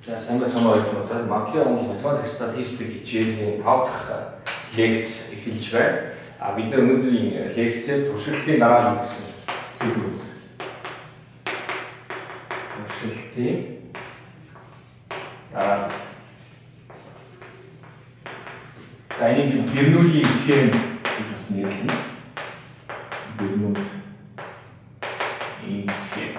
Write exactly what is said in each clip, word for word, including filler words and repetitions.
За сайн байцгаана уу. Магадлалын онол математик статистик хичээлийн тав дахь лекц эхэлж байна. А бид нар өнөөдрийн лекцээр туршилтын дараа гэсэн сэдв үзье. Туршилтын дараа. За энэ Бернулийн схем гэж бас нэрлэнэ. Бернули схем.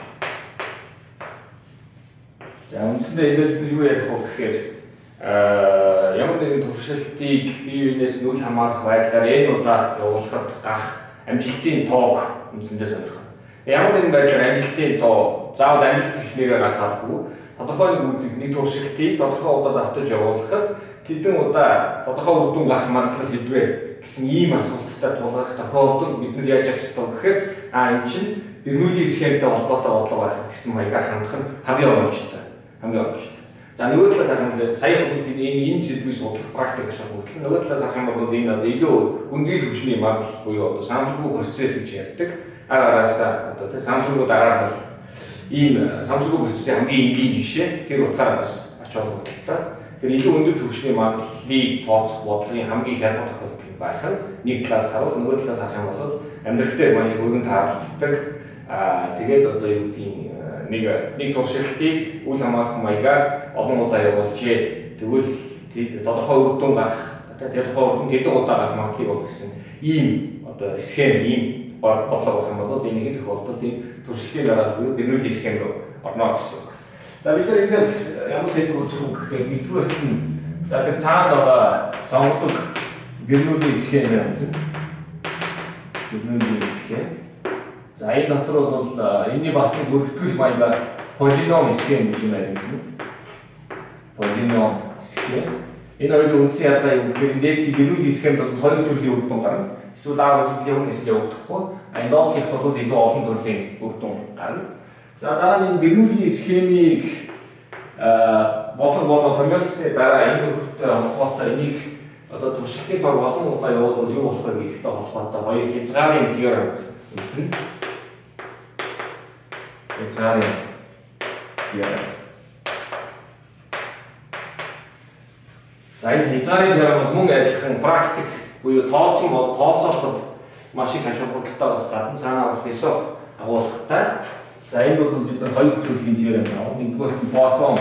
За үндсэндээ энэ юу ярих вэ гэхээр аа ямар нэгэн туршилтыг бие биенээс нь үл хамаарах байдлаар энэ удаа явуулахад гарах амжилтын тоог үндсэндээ сонирхох. Ямар нэгэн байдлаар амжилтын тоо заавал амжилт гэх нэрээр гаргахгүй тодорхой нэг үзэг нэг туршилтыг тодорхой удаад автаж явуулахад тэдэн удаа тодорхой үр дүн гарах магадлал хэдвэ гэсэн ийм асуулттай тулгарх тохиолдолд бид нар яаж явах ёстой гэхээр аа энэ чинь Бернулийн схемтэй холбоотой бодлого байх гэсэн маягаар хандах нь хамгийн оновчтой. Хамгийн оновчтой. За нөгөө талаас харах юм бол сая бид энэ энэ сэдвийг судлах практик гэж боддог. Нөгөө талаас харах юм бол энэ одоо илүү үндэс хүчний магадлал буюу одоо самсгүй процесс гэж ярьдаг. Ар араасаа одоо тийм самсгүй дараалал ийм самсгүй процессын хамгийн энгийн жишээ тэр утгаараа бас ач холбогдолтой. Тэр илүү өндөр түвшний магадлалыг тооцох бодлогын хамгийн хялбар тохиолдол байх нь нэг талаас харуул нөгөө талаас харах юм бол амьдрал дээр маш их өргөн тааралддаг. Аа тэгээд одоо юу гэдгийг нэг нэг туршилтыг үл хамаарах маягаар олон удаа явуулжээ. Тэгвэл тодорхой үр дүн гарах, тодорхой үр дүн хэдэн удаа гарах магадлалыг бол гэсэн ийм одоо схем, ийм бодлого байх юм бол энэ нэг тохиолдолд энэ туршилтын дараа буюу Бернулийн схем рүү орно гэсэн. За бид нар ингээд ямар сэдв үзэх вэ гэхээр нэгдүгээрт нь за тэр цаана байгаа сонгодог Бернулийн схем юм чинь. Бернулийн схем. За энэ дотор бол энэний бас нэг бүртгэл маягаар полином схем гэж юм байна. Полином схем. Энэ хоёрын үндсэн ялгаа юу гэхээр нийтлэг Бернулийн схемд бол хоёр төрлийн үр дүн гарна. Эсвэл дараа үзүүлэх юм эсвэл явагдахгүй. Энэ нотлох бол илүү олон төрлийн үр дүн гарна. За дараа нь Бернулийн схемийг аа бодлого болон томьёолцны дараа энэ хүртэл холбоотой энийг одоо туршилтын тоо болон удаа явуулбал юу болох вэ гэдэгтэй холбоотой хоёр хязгаарын теорем үзнэ. Хязгаарын теорем. За энэ хязгаарын теорем мөн адилхан практик буюу тооцсон бол тооцооход маш их ач холбогдолтой бас гадна цаанаа бас философи агуулгатай. За энэ бол бид нар хоёр төрлийн теорем аа. Нэгдүгээр нь Поиссон.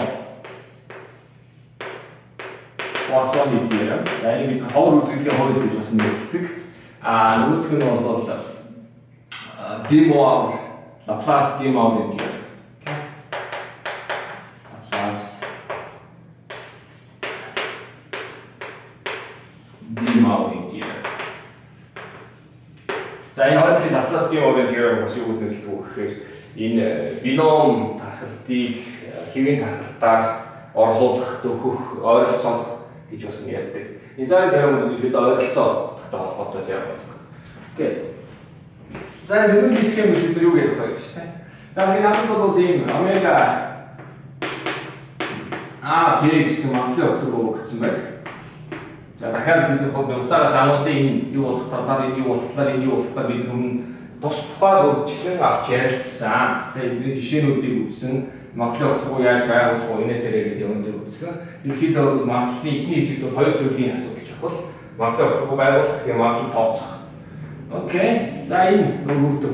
Поиссоны теорем. За энэ бид ховор үзэгдлийн хууль гэж бас нэрлэдэг. Аа нөгөөх нь бол Демоур, Лаплас Демоурын теорем. Лаплас Демоурын теорем. За энэ хоёрын Лаплас Демоурын теорем бас юу гэдэг вэ гэхээр энэ бином тархалтыг хэвийн тархалтаар орлуулах, төхөх, ойролцоолох гэж бас ярьдаг. Энэ зайн теорем нь ихэд ойролцоо утгатай холбоотой теорем. Окей. За энэ Бернулийн схем гэж бид юу ярих вэ гэж тийм. За энэ надад бол ийм омега а бэ гэсэн магадлалын өгтөг өгсөн байна. За дахиад бид бол уцаараас агуулгын энэ юу болох талаар, энэ юу болох талаар, энэ юу болох талаар бид өмнө тус тухай үргэлжлэн авч ярилцсан. Тэгээд энэ жишээнүүдийг үзсэн, магадлалын өгтөг яаж байгуулах вэ, энэ дээрээ гэдэг юмдыг үзсэн. Ерөнхийдөө магадлалын эхний хэсэгт бол хоёр төрлийн асуудал чухал. Магадлалын өгтөг байгуулах гэх магадлал тооцох. Окей. За энэ нөгөөдөг.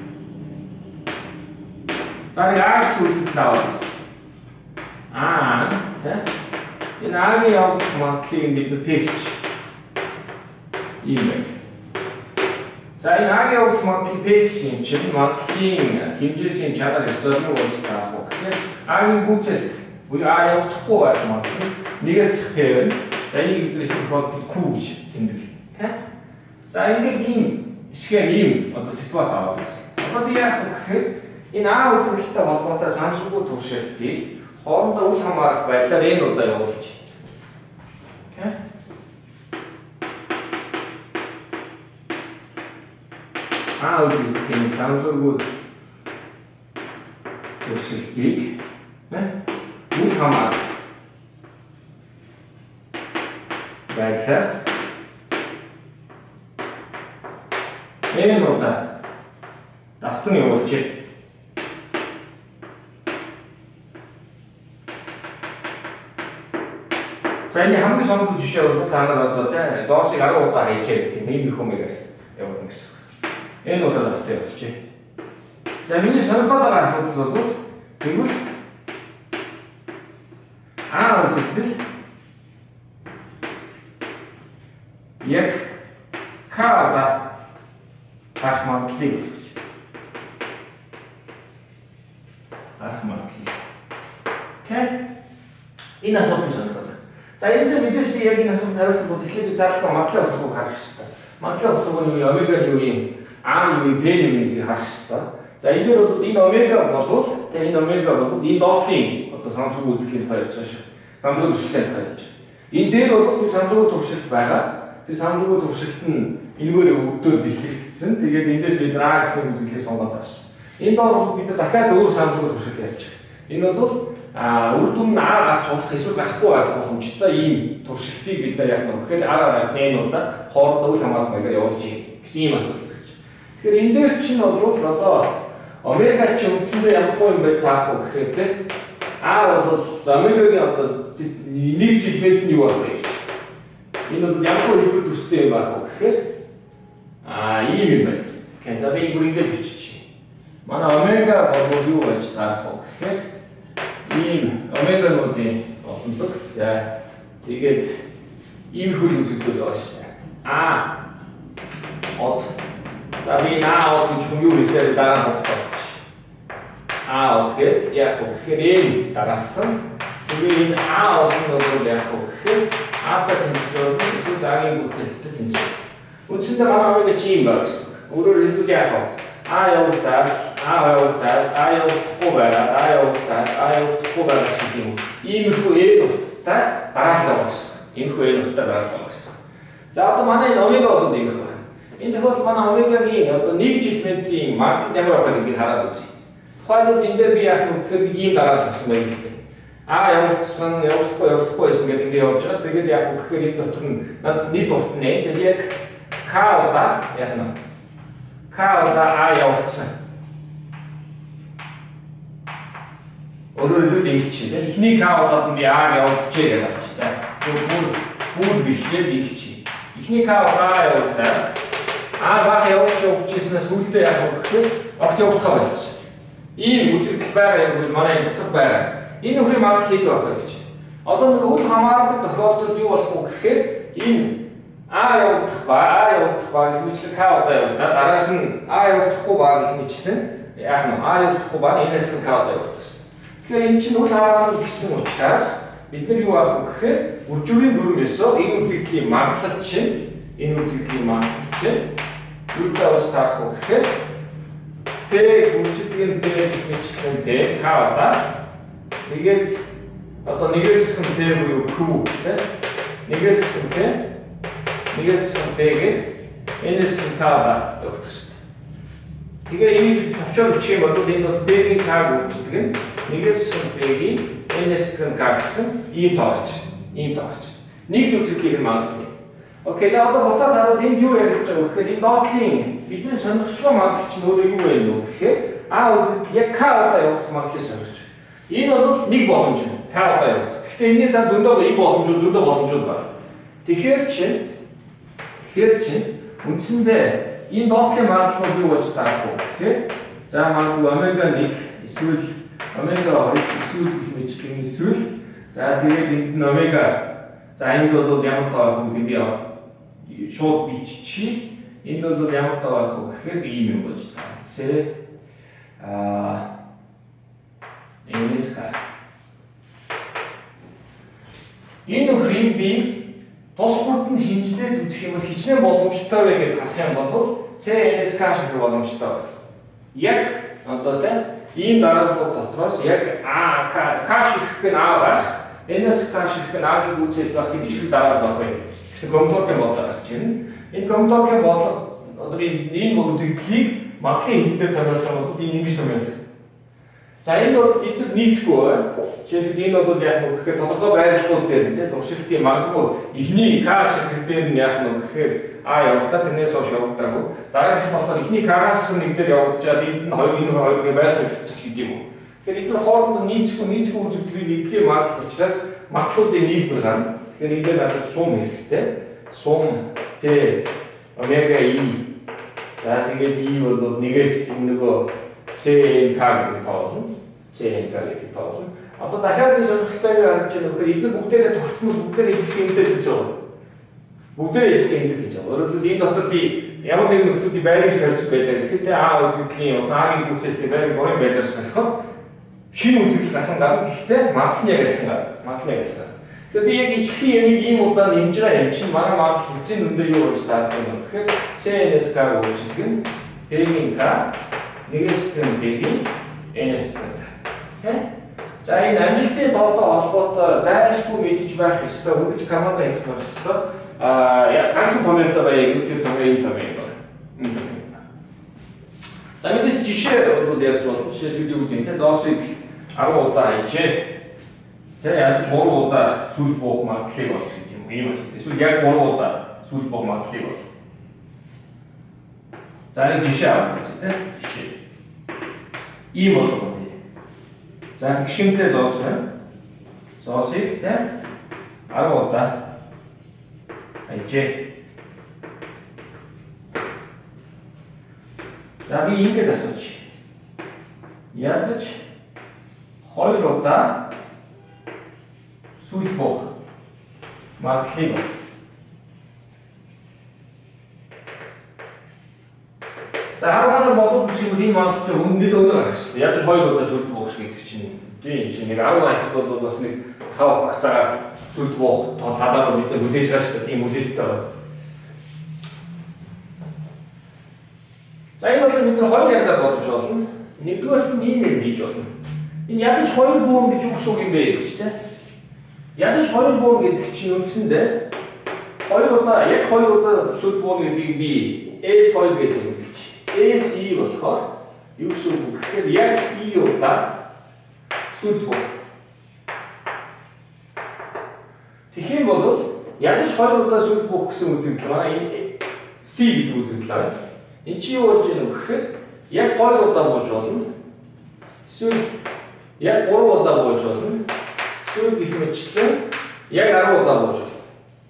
За энэ А гэсэн үзэгдэл аваад үз. Аа, тийм. Энэ А-гийн явуулах магадлалыг бид нэ P гэж ийм байна. За энэ А-гийн явуулах магадлал P гэсэн юм чинь магадлалын хэмжээсийн чадвар ёсоор нь болж байгаа юм. Тэгэхээр А-гийн гүйцэл буюу А явуулахгүй байх магадлал нэгээс P байна. За энийг бид нэ их бодлоо Q гэж тэмдэглэв. Окей. За ингээд ийм схем ийм одоо ситуац аваад үзье. Одоо би яах вэ гэхээр энэ А үзэгдэлтэй холбоотой самсгүй туршилтыг хоорондоо үл хамаарах байдлаар энэ удаа явуулж. Окей. А үзэгдэлийн самсгүй туршилтыг үл хамаарах байдлаар энэ удаа давтан явуулж. За энэ хамгийн сонгогдсон жишээ бол та нар одоо тий зоосыг арга удаа хайчаад тийм ийм их өмэгээр явуулна гэсэн. Энэ удаа тавтай болчих. За миний сонирхоод байгаа асуудал бол тэгвэл А үзэгдэл яг К-да гарах магадлалыг болгож. Гарах магадлал. Окей. Энэ асуудал сонирхоод. За энэ дээр мэдээж би яг энэ асуултанд хариулах бол тэгэхээр би заалгаа магадлал болохыг харах хэрэгтэй. Магадлал болох нь юу омега юу юм? А юу юм? П юу юм гэж харах хэрэгтэй. За энэ дээр бол энэ омега бол тэгээ энэ омега бол энэ дотлын одоо самсаг үзэсгэлэнт хоёр цааш самсаг туршилтанд хайж. Энэ дээр бол самсаг туршилт байгаа. Тэр самсаг туршилт нь энэгээр өгдөө бэхлэгдсэн. Тэгээд эндээс бид А гэсэн үзэглэлийг сонгоод авсан. Энэ доор бол бид дахиад өөр самсаг туршилт ярьж байгаа. Энэ бол а үр дүн нь А гарч болох эсвэл гарахгүй байх боломжтой ийм туршилтыг бид яах вэ гэхээр ар араас нэнуудаа хоорондоо үл хамаарах маягаар явуулж гэсэн ийм асуудал гэж. Тэгэхээр энэ дээр чинь бол одоо омега чи үндсэндээ ямар хөө юм бэ таах вэ гэхээр тэ А бол за омегагийн одоо нэг жилмэд нь юу байх вэ? Энэ бол ямар хөө хэлбэр төстэй юм байх вэ гэхээр а ийм юм байна. Гэхдээ за би ингээд бичиж. Манай омега бол юу байж таах вэ гэхээр ийм омегануудын олондог. За тэгээд ийм хөл үзэгдэл байгаа шүү дээ. А од. За би А од гэж хүн юу хийсээр дараа нь бодох. А од гээд яг гэхээр энэ дараалсан. Тэгээд энэ А од нь бол яг гэхээр А-тай тэнцвэр эсвэл А-гийн үзэлтэд тэнцвэр. Үндсэндээ манай омега чи юм байна гэсэн. Өөрөөр хэлбэл яг А явуултаа, А явуултаа, А явуулахгүй байгаа, А явуултаа, А явуулахгүй байгаа гэх юм. Иймэрхүү Э нуттай дараалал болсон. Иймэрхүү Э нуттай дараалал болсон. За одоо манай энэ омега бол иймэрхүү байна. Энэ тохиолдолд манай омегагийн одоо нэг жилмэдийн магадлал ямар байх вэ гэдгийг хараад үзье. Тухайлбал энэ дээр би яах вэ гэхээр би ийм дараалал авсан байх л дээ. А явуулсан, явуулахгүй, явуулахгүй байсан гэдэг ингэ явж байгаа. Тэгээд яах вэ гэхээр энэ дотор нь надад нийт урт нь тэгээд яг К-да яах нь К-да А явуулсан. Өөрөөр хэлбэл ингэж чинь. Эхний К-удаад нь би А явуулчихъя гэдэг авчих. За бүр бүр бихлээд ингэж чинь. Эхний К-удаа явууллаа. А бага явуулж явуулчихснаас үлдээ яах вэ гэхээр огт явуулах болсон. Ийм үзэгдэл байгаа юм бол манай дотор байгаа. Энэ нөхрийн магадлал хэд байх вэ гэж. Одоо нэг үл хамаардаг тохиолдолд юу болох вэ гэхээр энэ А явуулах ба А явуулах ба гэх мэтлэн К удаа явуулдаа дараас нь А явуулахгүй ба гэх мэтлэн яах нь А явуулахгүй ба энэс нь К удаа явуулдаг гэсэн. Тэгэхээр энэ чинь үл хамаарна гэсэн учраас бид нар юу авах вэ гэхээр үржүүрийн дүрмээс энэ үзэгдлийн магадлал чинь энэ үзэгдлийн магадлал чинь юутай бас таах вэ гэхээр П үржүүлгийн П гэх мэтлэн П К удаа тэгээд одоо нэгээс нь П буюу Q тэ нэгээс нь П нэгээс П-гээ энэс нь К-да явуулах хэрэгтэй. Тэгэхээр энийг товчоор бичих юм бол энэ бол П-гийн К үржүүлдэг нь нэгээс нь П-гийн энэс нь К гэсэн ийм тоорч. Ийм тоорч. Нэг үзэгдлийг магадлал. Окей, за одоо буцаад харуул энэ юу ярьж байгаа вэ гэхээр энэ доотлын бидний сонирхчгүй магадлал чинь өөрөө юу вэ нүү гэхээр А үзэгдэл яг К удаа явуулах магадлалыг сонирхож. Энэ бол нэг боломж юм. К удаа явуулах. Гэхдээ энэний цаана зөндөө энэ боломжууд зөндөө боломжууд байна. Тэгэхээр чинь Тэгэхээр чинь үндсэндээ энэ доотлын магадлал юу гэж таах вэ гэхээр за магадгүй омега нэг эсвэл омега хоёр эсвэл гэх мэтлэн эсвэл за тэгээд энд нь омега за энд бол ямар тоо байх вэ гэдэг би шууд биччихье. Энд бол ямар тоо байх вэ гэхээр ийм юм болж таа. Сэ а энэс ка энэ нөхрийн би тус бүрд нь шинжлээд үзэх юм бол хичнээн боломжтой вэ гэж харах юм бол С Н С К шиг боломжтой байна. Яг одоо тэ ийм дараадлууд дотроос яг А К К шиг гэх нь А байх, Н С К шиг гэх нь А-гийн үзэл байх хэдий шиг дараалал байх вэ гэсэн коммутаторын бодлого гарч ирнэ. Энэ коммутаторын бодлого одоо энэ үзэгдлийг магадлалын хэлбэрээр томьёолох юм бол энэ ингэж томьёолох. За энэ бол эдгээр нийцгүй байна. Жишээлбэл энэ бол яг нэг гэхээр тодорхой байрлалууд дээр тийм туршилтын магадгүй эхний К шиг дээр нь яг нэг гэхээр А явагдаад тэрнээс хойш явагдаагүй. Дараагийнх нь болохоор эхний К-аас нэг дээр явагдаад энд нь хоёр энэ хоёрын байрсаг хэвчэх гэдэг юм уу. Тэгэхээр эдгээр хоорондоо нийцгүй нийцгүй үзэгдлийн нэгдлийн магадлал учраас магадлалын нийлбэр гарна. Тэгэхээр энэ надад сум хэрэгтэй. Сум P омега E. За тэгээд E бол нэгээс нөгөө C N K гэдэг тоолно. C N K гэдэг тоолно. Одоо дахиад нэг сонирхолтой юу харж байгаа нөхөр эдгээр бүгдээрээ тогтмол бүгдээрээ ижил хэмтэй гэж байгаа. Бүгдээрээ ижил хэмтэй гэж байгаа. Өөрөөр хэлбэл энэ дотор би ямар нэгэн нөхцөлийн байрыг сольж байлаа гэхэд А үзэгдлийн бол А-гийн гүйцэлтэй байрыг бүрийн байраар солиход шинэ үзэгдэл дахин гарна. Гэхдээ магадлал нь яг адилхан гарна. Магадлал яг адилхан. Тэгэхээр би яг ижлэхийн ямиг ийм удаа нэмж байгаа юм чинь манай магадлал хэзээ нүндээ юу болж таарах юм бэ гэхээр C N S K үүсгэх нь P-ийн K нэгээс нь P-ийн N-с K. За энэ амжилтын тоолтой холбоотой зайлшгүй мэдж байх ёстой, үргэлж команда хийх байх ёстой. Аа ганцхан томьёотой байя гэвэл тэр томьёо энэ томьёо байна. Энэ томьёо. За мэдээж жишээ бол ярьж болно. Жишээ юу гэдэг нь зоосыг арга удаа хийжээ. Тэр яаж гурван удаа сүүл буух магадлалыг болж гэдэг юм. Ийм байна. Эсвэл яг гурван удаа сүүл буух магадлалыг бол. За нэг жишээ авах гэсэн тийм жишээ. Ийм болгоо. За гişмтэй зоос байна. Зоосыг тийм арга удаа хайжээ. За би ингэж асууж. Ядаж хоёр удаа сүүл буух магадлалыг бол. За харахад бодвол биш юм ийм магадлалтай өмнөд өндөр гарах шүү дээ. Ядаж хоёр удаа сүүл буух гэдэг чинь тийм чинь нэг аваа их бол бас нэг тав багцаа сүүл буух тоо талаар мэдээ хүлээж байгаа шүү дээ. Тийм үлээлттэй байна. За энэ бол бид нар хоёр янзаар бодож болно. Нэгдүгээр нь ийм юм хийж болно. Энэ ядаж хоёр буун гэж юу гэсэн үг юм бэ гэж тийм. Ядаж хоёр буун гэдэг чинь үндсэндээ хоёр удаа яг хоёр удаа сүүл буун гэдгийг би S хоёр гэдэг юм гэж. S E болохоор юу гэсэн үг гэхээр яг E удаа сүүл буух. Тэгэх юм бол ядаж хоёр удаа сүүл буух гэсэн үзэгдэл байна. Энэ C гэдэг үзэгдэл байна. Энэ чи юу болж байна вэ гэхээр яг хоёр удаа бууж болно. Эсвэл яг гурван удаа бууж болно. Эсвэл гэх мэтчлэн яг арав удаа бууж болно.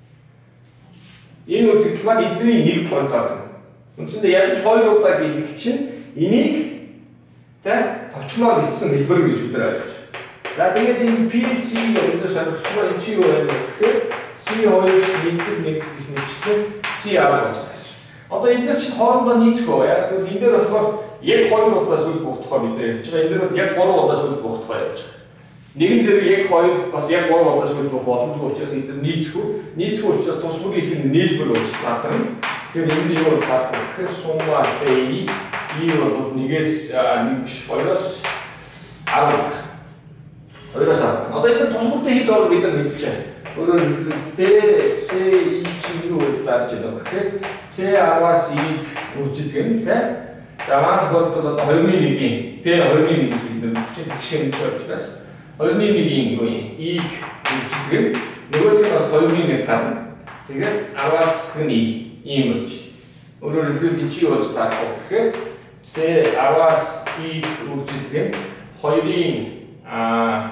Энэ үзэгдэл маань эдний нэг тооцоод. Үндсэндээ ядаж хоёр удаа гэдэг чинь энийг тэ товчмоор бичсэн хэлбэр гэж бид нар ойлгож. За тэгээд энэ P C өндөр сонирхолтой энэ чи юу вэ гэхээр C хоёр нэгдэл нэгдэл гэх мэтчлэн C арав болж байна. Одоо энэ дэр чинь хоорондоо нийцэхгүй. Яг тэгвэл энэ дээр болохоор яг хоёр удаа сүүл буух тухай бид ярьж байгаа. Энэ дээр бол яг гурван удаа сүүл буух тухай ярьж байгаа. Нэгэн зэрэг яг хоёр бас яг гурван удаа сүүл буух боломжгүй учраас энэ дээр нийцэхгүй. Нийцэхгүй учраас тус бүрийн их нийлбэр болж цаадаг. Тэгэхээр энэ нь юу болох вэ гэхээр сумма C E бол нэгээс нэг биш хоёроос арав. Хоёроос арав. Одоо энэ тус бүрийн хэд бол бид нар мэдчихэе. Өөрөөр хэлбэл P C E чи юу вэ гэж байна гэхээр C араас E-г үржигдэх нь тийм. За маань тохиолдолд одоо хоёр нэгний нэг P хоёр нэгний нэг бид нар мэдчихэе. Тэгшээ нэг учраас хоёр нэгний юу юм E-г үржигдэх нь нөгөөдг нь бас хоёр нэг гарна. Тэгээд араас хэсэг нь E ийм болж. Өөрөөр хэлбэл энэ чи юу болж таах вэ гэхээр C араас E үржигдэх нь хоёрын а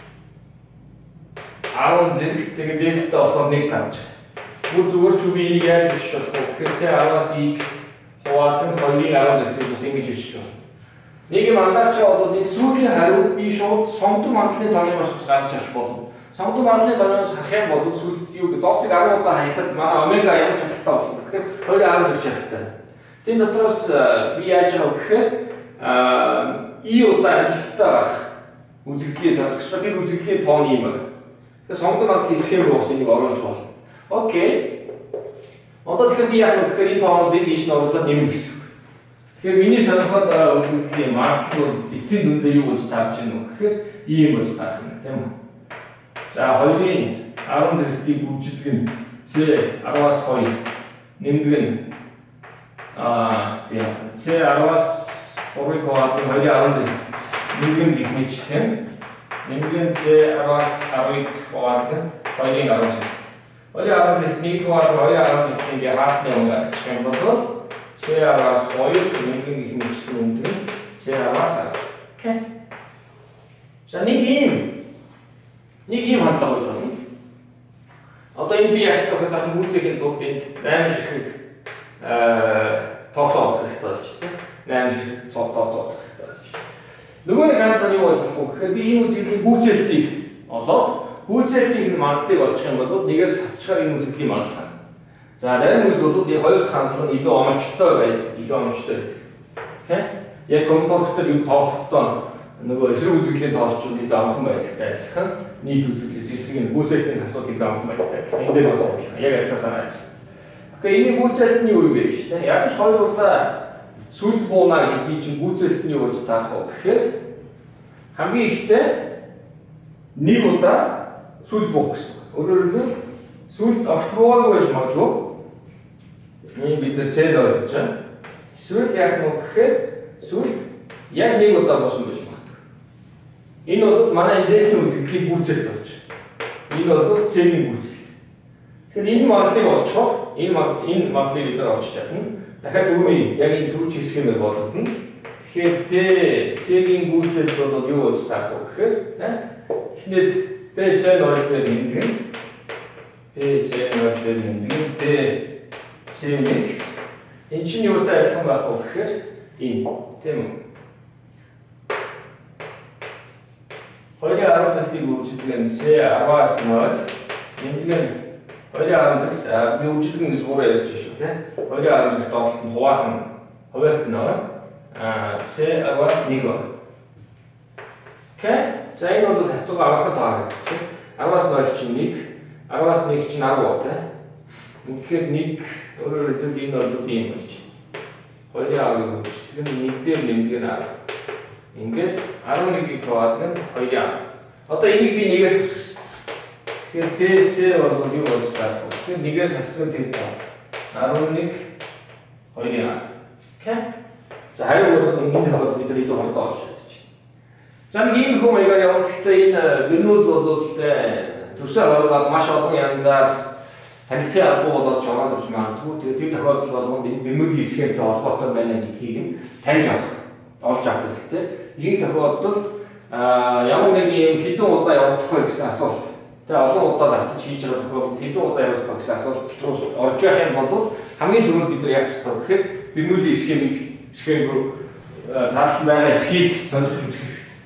арав зэрэг тэгээд дээдэлтэй болохоор нэг гарч. Бүр зүгээр ч үгүй энийг яаж бичиж болох вэ гэхээр C араас E-г хуваatan хоёрын арав зэрэг бас ингэж бичиж болно. Нэг юм анзаарч байгаа бол энэ сүүлийн хариуд би шууд сонгодог мандлын томьёоос гарч авч болно. Сонгодог мандлын томьёоос харах юм бол сүүлд юу зоосыг арав удаа хаяхад манай омега ямар чадaltaй болох вэ гэхээр хоёрын арав зэрэг чадaltaй. Тэн дотроос би яаж байгаа гэхээр E удаа амжилттай гарах үзэгдлийн сонгогч тэр үзэгдлийн тоон юм байна. Сонгодог мандлын схем руу бас энийг оруулж болно. Окей. Одоо тэгэхээр би яах вэ гэхээр энэ тооныг би ийш нь оруулаад нэмнэ гэсэн үг. Тэгэхээр миний сонирхоод үзэгдлийн магадлал эцсийн дүндээ юу болж таарч байна вэ гэхээр ийм болж таарх юм тийм үү. За хоёрын арав зэрэгтийг үржигдэх нь C араас хоёр нэмдэг нь аа тийм C араас гурвын хуваатын хоёрын арав зэрэг нэмдэг нь гэх мэтчтэй. Нэмдэг C араас аравыг хуваatan хоёрын арав зэрэг. Хоёрын арав зэрэг нэг хуваatan хоёрын арав зэрэг ингээ хаалтны өнгө авчих юм бол C араас хоёр нэмдэг гэх мэтчтэй нэмдэг нь C араас арав. Окей. За нэг юм Нэг юм хандлага гэж байна. Одоо энэ би яаж тавьсан цааш гүйцэтгэхийн тулд энд найман ширхэг тооцоо хэрэгтэй болж байна. найман ширхэг тооцоо хэрэгтэй болж байна. Нөгөө нэг хандлага юу болох вэ гэхээр би энэ үзэгдлийн гүйцэлтийг олоод гүйцэлтийн мандлыг олчих юм бол нэгээс хасчихаар энэ үзэгдлийн мандал. За зарим үед бол энэ хоёр дахь хандлага нь илүү оновчтой байдаг, илүү оновчтой байдаг. Тэ? Яг компьютер юу тоолохдоо нөгөө эсрэг үзэгдлийн тоолчууд илүү амархан байдагтай адилхан нийт үзэгдлээс эсрэг нь гүйцэлтийн асуудал илүү амархан байдагтай адилхан. Энд дээр бас адилхан. Яг адилхан санаа байна. Тэгэхээр энийг гүйцэлтний үе гэж шүү дээ. Яг ч хоёр удаа сүлд буунаа гэдгийг чинь гүйцэлтний үеж таах уу гэхээр хамгийн ихтэй нэг удаа сүлд буух гэсэн. Өөрөөр хэлбэл сүлд огт буугаагүй байж магадгүй. Ийм бид нэ цэд ойлгож байна. Эсвэл яг нэг гэхээр сүлд яг нэг удаа буусан байж магадгүй. Энэ бол манай эндээлийн үзэгдлийн гүйцэлт болж байна. Энэ бол цэгийн гүйцэлт. Тэгэхээр энэ моделыг олцохоор энэ энэ моделыг бид нар олж чадна. Дахиад түрүүний яг энэ түрүүч хэсгэмээр бодогдно. Тэгэхээр P C-ийн гүйцэлт бол юу болж таах вэ гэхээр эхнээд P C ноёл дээр нэгэн P C ноёл дээр нэгэн P C нэг энэ чинь юутай адилхан байх вэ гэхээр энэ тийм үү. хоёрын арав цагтыг үржүүлдэг нь C араас ноёл нэгэн хоёрын арав цагт би үржүүлдэг гэж өөрөө ярьж байна шүү дээ. хоёрын арав цагт тоглолт нь хуваахан хуваарт ноёл а C араас нэг. Окей. За энэ бол хацгаа авахад байгаа гэж. араас ноёл чинь нэг, араас нэг чинь арав тий. Тэгэхээр нэг өөрөөр хэлбэл энэ бол ийм болж. хоёрын арав үржүүлдэг нь нэг дээр нэмдэг нь арав. Ингээд арав нэгийг хаваадаг нь хоёрын арав. Одоо энийг би нэгээс хасчихсан. Тэгэхээр P C бол юу болж байгаа вэ? Тэгэхээр нэгээс хасдаг нь тэр таа. арав нэг хоёрын арав. Окей. За хариу бол энд хаваад бид нар илүү хурдан олж чадчих. За нэг ийм хүн маягаар явах гэхдээ энэ гэрнүүд бол зүсээ хорвоод маш олон янзаар танилцын аргагүй болоод шороод ирж магадгүй. Тэгээд тэр тохиолдол болгонд энэ бэмэрлийн схемтэй холбоотой байна гэдгийг нь таньж авах, олж авах хэрэгтэй. Энэ тохиолдолд ямар нэг юм хэдэн удаа явагдах вэ гэсэн асуулт. Тэгээд олон удаа давтаж хийж байгаа тохиолдолд хэдэн удаа явагдах вэ гэсэн асуулт руу орж явах юм бол хамгийн түрүүнд бид нар яг хэвээр гэхээр бэмэрлийн схемийг схем рүү заасан байгаа эсхийг сонирхож үзэх.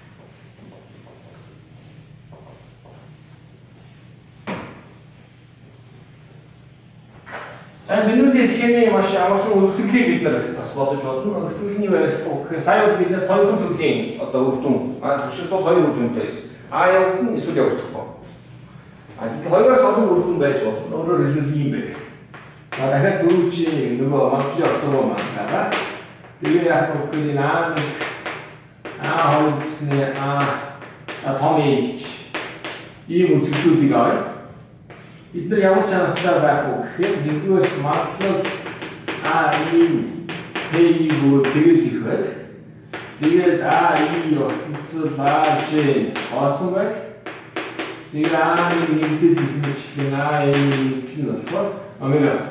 За бэмэрлийн схемийн маш амархан өргөдлийг бид нар бас бодож болно. Өргөдлийн байх гэхээр сая бол бид нар хоёр төрлийн одоо үр дүн, а туршилт бол хоёр үр дүнтэй байсан. А явагдана эсвэл явагдахгүй. А гэтэл хоёроос олон үр дүн байж болно. Өөрөөр хэлбэл ийм байх. За дахиад дөрөвчийн нөгөө монголын октоо маань байгаа. Тэгээ яг нөхөний наа нэг аа хоёр гэснээр аа том ээж ийм үзэгдлүүдийг авъя. Бид нар ямар чанартай байх вэ гэхээр нэгдүгээр магадлал А ийм P-ийг тэгээс их байх. Тэгээд А И ортолцол А Ж хоосон байх. Тэгээд А-ийн нэгдэл гэх мэтлэн А-ийн нэгдэл нь болохоор омега.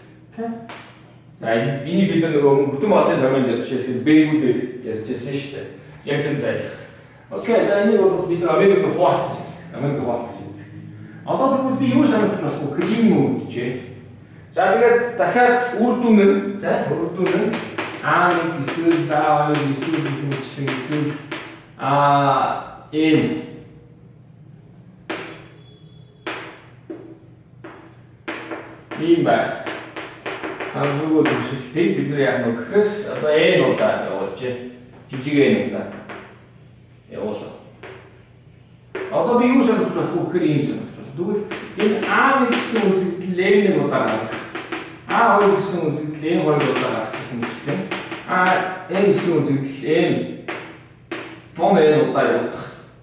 За энийг бид нөгөө бүтэн модель томьёон дээр жишээлбэл Б-гүүдээр ярьж байсан шүү дээ. Яг энэ тайлбар. Окей, за энийг бол бид омегаг хуваалцаж байна. Омегаг хуваалцаж байна. Одоо тэгвэл би юу санагдаж болох вэ? Крем үүдэжээ. За тэгээд дахиад үр дүн нь тий үр дүн нь А нэг эсвэл А хоёр эсвэл гэх мэтлэн эсвэл А N ийм байх. Хамзууг төсөлтийг бид нар яг нэг гэхээр одоо N удаа явуулж жижиг N удаа явуулаа. Одоо би юу санагдаж болох вэ гэхээр ийм санагдаж байна. Тэгвэл энэ А нэг гэсэн үзэгдэл N нэг удаа гарах. А хоёр гэсэн үзэгдэл N хоёр удаа гарах гэх юм чинь. А N гэсэн үзэгдэл N том N удаа явагдах.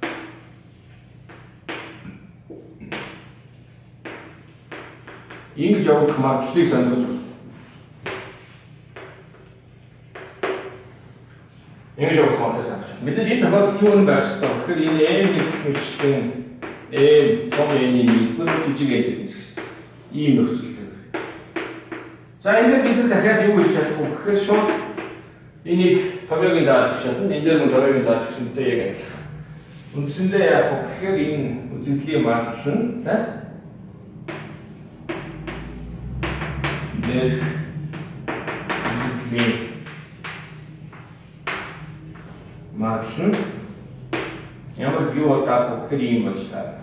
Ингэж явагдах магадлалыг сонирхож байна. Ингэж явах магадлалыг санаж байна. Бид энэ тохиолдолд юу нэг байх ёстой. Тэгэхээр энэ N гэх мэтлэн N том N-ийн нийлбэр жижиг N гэдэг юм. Ийм нөхцөлтэй. За энэ бид нар дахиад юу хийж чадах вэ гэхээр шууд энийг томьёогийн зааж өгч чадна. Энэ дээр мөн томьёогийн зааж өгсөнтэй яг адилхан. Үндсэндээ яах вэ гэхээр энэ үзэгдлийн магадлал нь нэр үзэгдлийн магадлал нь ямар юу болоод гэхээр ийм болж таа.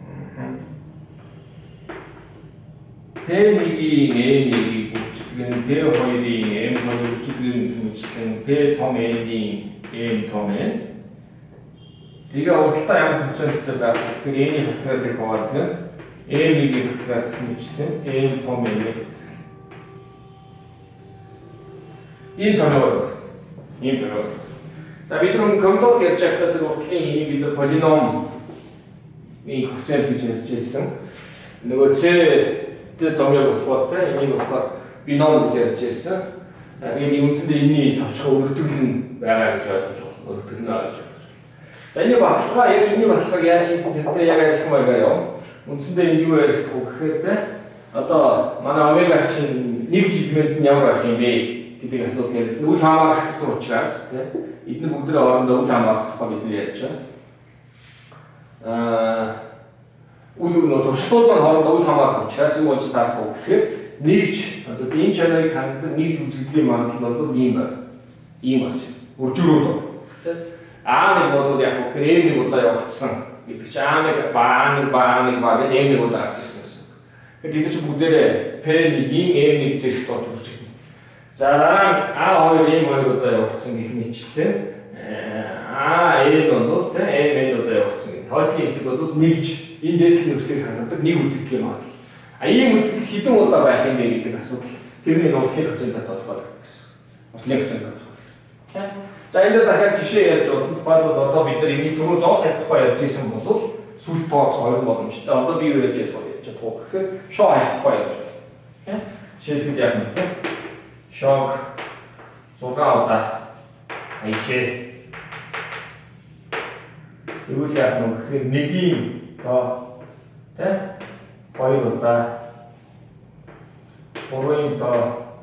P one-ийн M one-ийг бүртгэн P two-ийн M two-ийг бүртгэн хэмжлэн P том N-ийн M том N. Тэгээ уралдаа ямар проценттэй байх вэ гэхээр N-ийн факторыг хаваадаг M one-ийн факторыг хэмжлэн M том N-ийг ийм тоноор ийм тоноор. За бид нэг компьютер гэж ярьж байгаа уртлын энийг бид полином ийм коэффициент гэж ярьж байсан. Нөгөө C тэ томьёо болохоор тэ энийг болохоор бином гэж ярьж байсан. Тэгээд үндсэндээ энэний товчхон өргөдөл нь байгаа гэж ойлгож байна. Өргөдөл нь байгаа гэж ойлгож байна. За энэ баталгаа яг энэний баталгааг яаж хийсэн гэдэгт яг адилхан байгаар явна. Үндсэндээ энэ юу ярих вэ гэхээр тэ одоо манай омега чинь нэг жилмэнд нь ямар байх юм бэ гэдэг асуудал үл хамаарах гэсэн учраас тэ эдгээр бүгдээ хоорондоо үл хамаарах тухай бид ярьж байна. Аа үл нөө туршлагууд маань хоорондоо үл хамаарах учраас юу болж таарах вэ гэхээр нэгж одоо энэ чанарыг ханддаг нэгж үзэгдлийн магадлал бол ийм байна. Ийм болж байна. Үржирүүд бол тэ А нэг бол яг гэхээр M нэг удаа явагдсан гэдэг чинь А нэг ба А нэг ба А нэг ба гэдэг M нэг удаа гарч ирсэн гэсэн. Тэгэхээр бид чинь бүгдээрээ P one-ийн M one зэрэгт болж үржиж байна. За дараа нь А two M two удаа явагдсан гэх мэтчлээ. А N бол тэ M N удаа явагдсан гэх. Тоотлын хэсэг бол нэгж энэ дээдлийн нөхцөлийг ханддаг нэг үзэгдлийн магадлал. А ийм үзэгдэл хэдэн удаа байх юм бэ гэдэг асуудал тэрний нууцлын процентод тодорхойлох гэсэн. Нууцлын процентод тодорхойлох. За энэ дахиад жишээ ярьж болно. Тухайлбал одоо бид нар энийг түрүү one сая тухай ярьж ирсэн бол сүүл тоогс хоёр боломжтой. Одоо би юу ярьж ярьж чадах вэ гэхээр шоо хайх тухай ярьж байна. Жишээлбэл яг нэг шог six удаа хайчээ. Тэгвэл яг нэг гэхээр нэгийн тоо тэ two удаа three-ийн тоо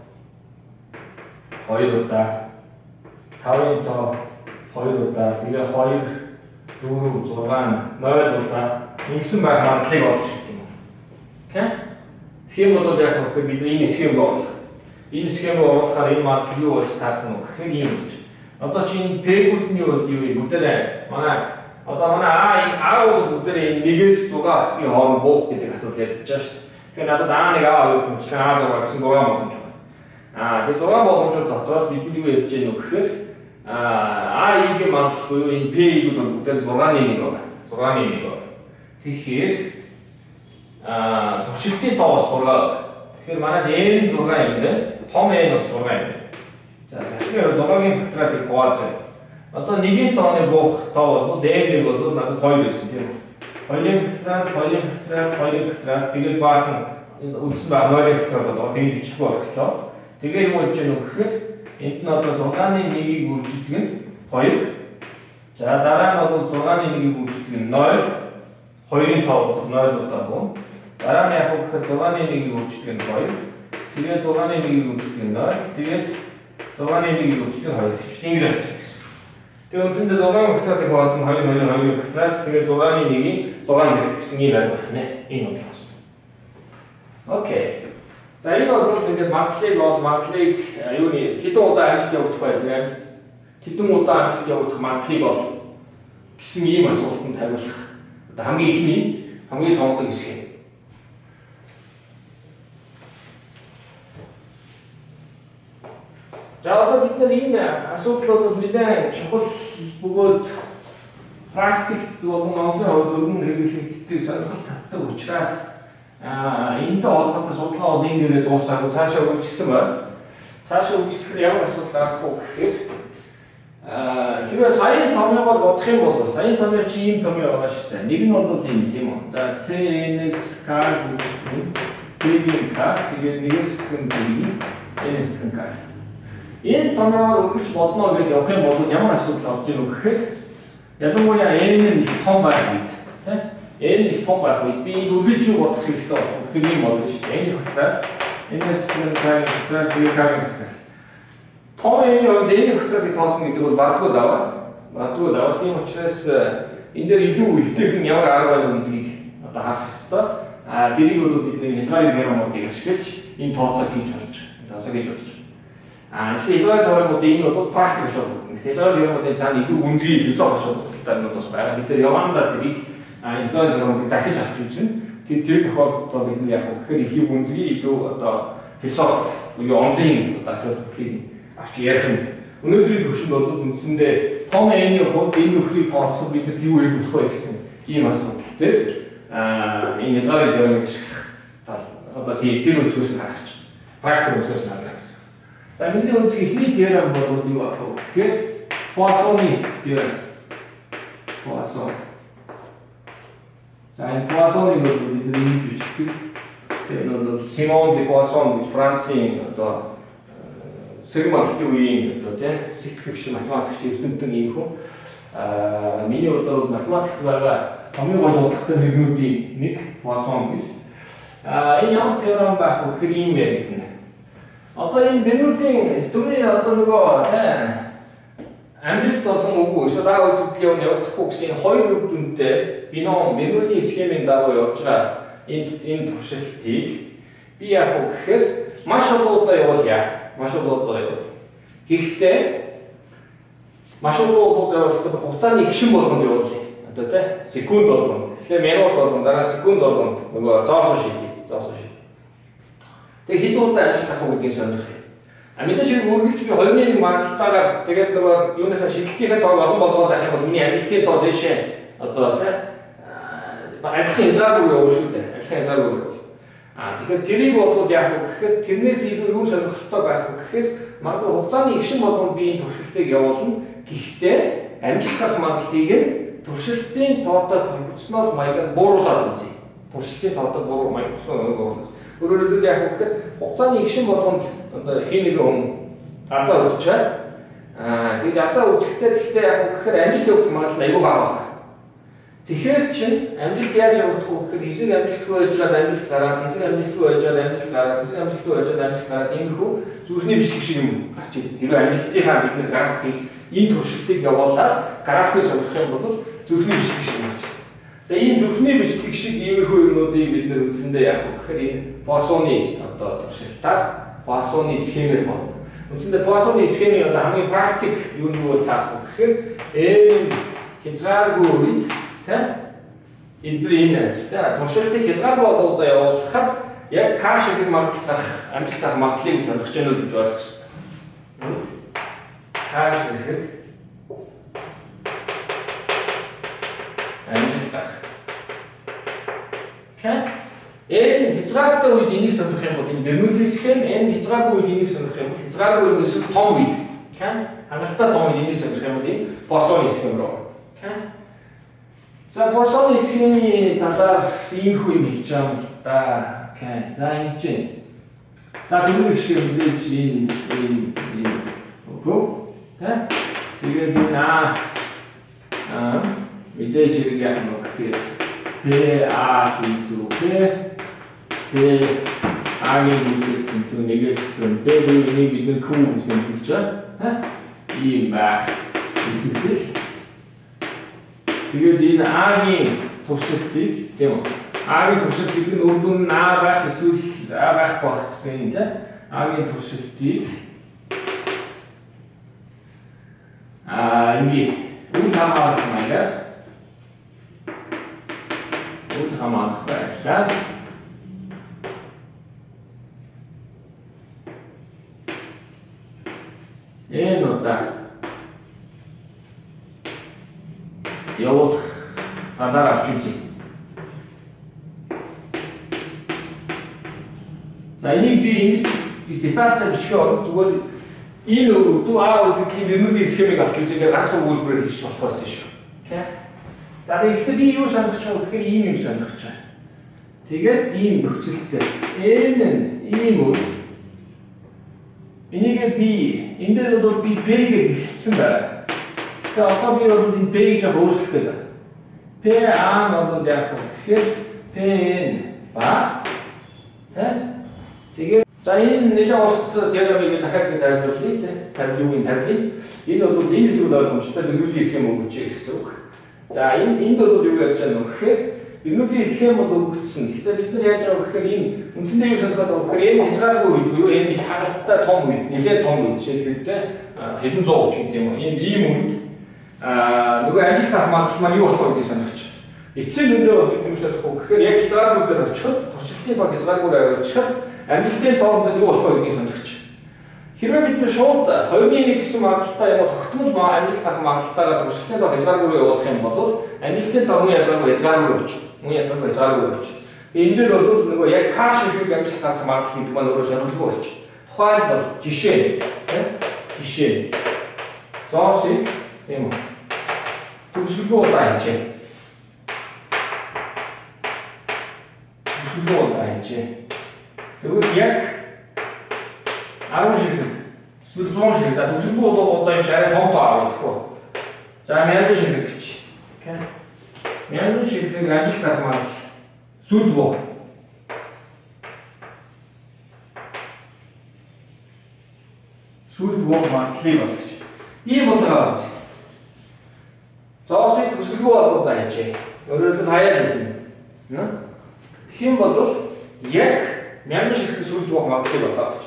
two удаа five-ийн тоо two удаа тэгээ two four six nine удаа ингэсэн байх магадлалыг олж өгдөг юм. Окей? Тэгэх юм бол яг нөхөр бид энэ схем руу энэ схем руу оруулахаар энэ магадлал юу болж таарах нь гэхээр ийм болж. Одоо чи энэ P-гүүдний бол юу юм бүгдээ манай одоо манай А A бүгдээ нэгээс six-ийн хооронд буух гэдэг асуудал ярьж байгаа шүү дээ. Тэгэхээр надад А one А two хэмжлэн А six гэсэн six боломж байна. Аа тэр six боломжууд дотроос бид юу ярьж байгаа юм гэхээр А one-ийн магадлал буюу энэ P-ийг бол бүгдээ six-ийн нэг байна. six-ийн нэг байна. Тэгэхээр аа туршилтын тоос six. Тэгэхээр манайд N six юм байна. Том N бас six юм байна. За тэгэхээр six-ийн факторыг хувааж байна. Одоо нэгэн тооны буух тоо бол M-ийг бол надад two байсан тийм үү? two-ийн факторал, two-ийн факторал, two-ийн факторал тэгээд баахан үндсэн байх two-ийн факторал одоо тийм бичихгүй боллоо. Тэгээд юу болж байна вэ гэхээр энд нь одоо six-ийн one-ийг үржигдэг нь two. За дараа нь бол six-ийн one-ийг үржигдэг нь zero, two-ийн тоо zero удаа буу. Дараа нь яг гэхээр six-ийн one-ийг үржигдэг нь two. Тэгээд six-ийн one-ийг үржигдэг нь zero. Тэгээд six-ийн one-ийг үржигдэг нь two гэж ингэж байна. Тэгээ үндсэндээ six-ийн факторыг хаваад нь two two two факторал тэгээд six-ийн one-ийг six зэрэг гэсэн юм байна. Энэ бодлоос. Окей. За энэ бол ингээд магадлалыг бол магадлалыг юуны хэдэн удаа амжилт явагдах байх вэ? Хэдэн удаа амжилт явагдах магадлалыг бол гэсэн ийм асуултанд хариулах. Одоо хамгийн ихний хамгийн сонгодог хэсэг. За одоо бид нар энэ асуудлууд нэлээд чухал бөгөөд практикт болон онлайн хувьд өргөн хэрэглэгддэг сонирхол татдаг учраас аа энэтэй холбоотой судалгаа бол энэ нэрээр дуусаагүй цаашаа үргэлжлсэн байна. Цаашаа үргэлжлэхээр ямар асуудал гарах вэ гэхээр аа хэрвээ саяын томьёогоор бодох юм бол саяын томьёо чи ийм томьёо байгаа шүү дээ. Нэг нь бол ийм тийм үү. За C N-с K гүрдэн B-ийн K тэгээд нэгээс гэн B-ийн N-с гэн K. Энэ томьёогоор үргэлж бодно гэж явах юм бол ямар асуудал орж ирэх вэ гэхээр ялангуяа N нь том байх үед тийм N их том байх үед би үргэлж юу бодох хэрэгтэй болох вэ? Тийм бодож шүү дээ. N факторал N-с гэн K факторал B-ийн K факторал. Том N-ийн хувьд N факторыг тоосон гэдэг бол бардгүй даваа. Бардгүй даваа. Тийм учраас энэ дээр илүү эвтэйхэн ямар арга байна гэдгийг одоо харах хэрэгтэй. А тэрийг бол бидний Израиль теоремуудыг ашиглаж энэ тооцоог хийж болж байна. Тооцоог хийж болж байна. А тэгэхээр Израиль теоремуудын энэ бол практик асуудал. Тэгэхээр Израиль теоремуудын цаана илүү үнэгүй философи асуудалтай нь бас байгаа. Бид нар Яванда тэрийг Израиль теоремуудыг дахиж авч үзнэ. Тэр тэр тохиолдолд бид нар яг гэхээр илүү үнэгүй илүү одоо философи буюу онлайн одоо асуудлыг авч ярих юм. Өнөөдрийн төвшөнд бол үндсэндээ том N-ийн хувьд энэ нөхрийг тооцох бидэд юу хийх болох вэ гэсэн ийм асуудал дээр а энэ Израиль теоремыг ашиглах одоо тэр үндсээс харах чинь практик үндсээс харах гэсэн. За миний үнцгийн ихний теорем бол юу ах вэ гэхээр Poisson's теорем. Poisson. За энэ Poisson's бол бидний нэг бичдэг. Тэр нь Simon de Poisson гэж Францын одоо сэрмэлтийн үеийн одоо тийм сэтгэгч математикч эрдэмтэн ийм хүн. Аа миний бодлоор математик байгаа хамгийн гол утгатай нэгнүүдийн нэг Poisson гэж. Аа энэ ямар теорем байх вэ гэхээр ийм яригдана. Одоо энэ Бернулийн түрүүний одоо нөгөө тийм амжилт болон үгүй эсвэл даа үзэгдлийн явагдахгүй гэсэн хоёр үр дүнтэй бином Бернулийн схемийн дагуу явж байгаа энэ энэ туршилтыг би яг уу гэхээр маш олоодоо явуулъя. Маш олоодоо явуул. Гэхдээ маш олоодоо явуулах хугацааны гишүүн болгонд явуулъя. Одоо тийм секунд болгонд. Тэгэхээр минут болгонд дараа секунд болгонд нөгөө зоосон шийдээ. Зоосон шийдээ. Тэгээ хэд удаа амжилт авах гэдгийг сонирх юм. А мэдээж хэрэг үргэлжлүүлж хоёр нэг магадaltaгаар тэгээд нөгөө юуныхаа шидлтийнхээ тоог олон болгоод авах юм бол миний амжилтын тоо дэшээ одоо тийм адилхан хязгааргүй явуу шүү дээ. Адилхан хязгааргүй явуу. А тэгэхээр тэрийг бодвол яг гэхээр тэрнээс илүү юу сонирхолтой байх вэ гэхээр магадгүй хугацааны гишүүн болгонд би энэ туршилтыг явуулна. Гэхдээ амжилт авах магадлалыг нь туршилтын тоотой пропорционал маягаар бууруулад үзье. Туршилтын тоотой буруу маяг бууруулах. Өөрөөр хэлбэл яг гэхээр хугацааны гишүүн болгонд одоо хин нэгэн хүн азаа үзчихээ. Аа тэгж азаа үзэхдээ тэгтээ яг гэхээр амжилт явах магадлал аюул бага байна. Тэгэхээр чинь амжилт яаж явагдах вэ гэхээр хэсэг амжилтгүй байж байгаа амжилт гараад, хэсэг амжилтгүй байж байгаа амжилт гараад, хэсэг амжилтгүй байж байгаа амжилт гараад иймэрхүү зүрхний бичлэг шиг юм гарч ирнэ. Хэрвээ амжилтынхаа бидний графикийг энэ туршилтыг явуулаад графикыг сонирхох юм бол зүрхний бичлэг шиг гарч ирнэ. За ийм зүрхний бичлэг шиг иймэрхүү юмнуудыг бид нэр үндсэндээ яг гэхээр энэ Poisson's одоо туршилтаар Poisson's схемээр байна. Үндсэндээ Poisson's схемийн одоо хамгийн практик юу нь бол таах вэ гэхээр энэ хязгааргүй үед тийм энэ тийм туршилтыг хязгааргүй болгоод явуулахад яг K шиг магадлал гарах амжилт авах магадлалыг сонирхож байна л гэж ойлгох хэрэгтэй. K шиг амжилт авах. Окей. Энэ хязгаартай үед энийг сонирхох юм бол энэ Бернулийн схем, энэ хязгааргүй үед энийг сонирхох юм бол хязгааргүй үед эсвэл том үед. Окей. Хангалттай том үед энийг сонирхох юм бол энэ Poisson's схем рүү. Окей. За Poisson's схемийн талаар ийм хүү юм хэлж байгаа юм л да. Окей. За энэ чинь. За түрүү шиг мэдээж энэ энэ окей. Окей. Тэгээд энэ аа аа мэдээж хэрэг яах юм бэ гэхээр P A тэнцүү P P A-гийн үсэг тэнцүү нэгээс B энийг бид нэг Q гэж хэлж байгаа. Ийм байх үзэгдэл. Тэгээд энэ A-гийн туршилтыг тийм үү? A-гийн туршилтыг нь үр дүн нь A байх эсвэл A байх байх гэсэн юм тийм. A-гийн туршилтыг аа ингээд үл хамаарах маягаар үл хамаарах байдлаар энэ удаа явуулах талаар авч үзье. За энийг би ингэж детальтай бичгээ орох зүгээр энэ дүү А үзэгдлийн Бернулийн схемийг авч үзье ганцхан үйлбэрээр хийж болох байсан шүү. Окей. За тэгэхдээ би юу сонгож байгаа гэхээр ийм юм сонгож байгаа. Тэгээд ийм нөхцөлтэй энэ ийм үү. Энийг би энэ дээр бол би P-ийг бэлдсэн байна. Тэгэхээр одоо би бол энэ P-ийг жоо өөрчлөх гэдэг. P A нь бол яг гэхээр P N ба тэгээд за энэ нэлээд урт диаграмыг дахиад тайлбарлая тийм тавилын тавилын энэ бол энэ хэсэг ойлгомжтой Бернулийн схем өгч гэсэн үг. За энэ энд бол юу яаж байгаа вэ гэхээр Ерөнхий схем бол өгөгдсөн. Гэхдээ бид нар яаж байгаа гэхээр энэ үндсэндээ юу санахад байгаа гэхээр энэ хязгааргүй үед буюу энэ их хангалттай том үед, нэлээд том үед жишээлбэл хэдэн зуун ч гэдэг юм уу. Энэ ийм үед аа нөгөө амжилт авах магадлал маань юу болох вэ гэж санагч. Эцсийн өндөө юу санахгүй гэхээр яг хязгааргуудаар очиход, туршилтын баг хязгааргуудаар очиход амжилтын доонд юу болох вэ гэж санагч. Хэрвээ бид нэр шууд хоёрын нэг гэсэн магадлалтай юм тогтмол амжилт авах магадлалтаараа туршилтын баг хязгааргуудыг явуулах юм бол амжилтын доор мөн ялгаагүй хязгааргүй очих. Мөн ялгаагүй хязгааргүй очих. Энэ дээр бол нөгөө яг каш шиг амжилт авах магадлал гэдэг маань өөрөө сонирхолтой болчих. Тухайлбал жишээ жишээ зоосыг тийм үү төгсгөлгүй удаа хичээ. Төгсгөлгүй удаа хичээ. Тэгвэл яг арван ширхэг эсвэл зуун ширхэг за төгсгөлгүй удаа юм шиг арай том тоо авах гэх үү. За мянган ширхэг гэж. Окей. Мянган ширхэг амжилт авах магадлал сүлд боо. Сүлд боо магадлалыг болгож. Ийм бодлого авч. Зоосыг төгсгөлгүй удаа хичээ. Өөрөөр хэлбэл хаяа хэлсэн. Нэ? Тэгэх юм бол яг мянган ширхэг сүлд боо магадлалыг болгож.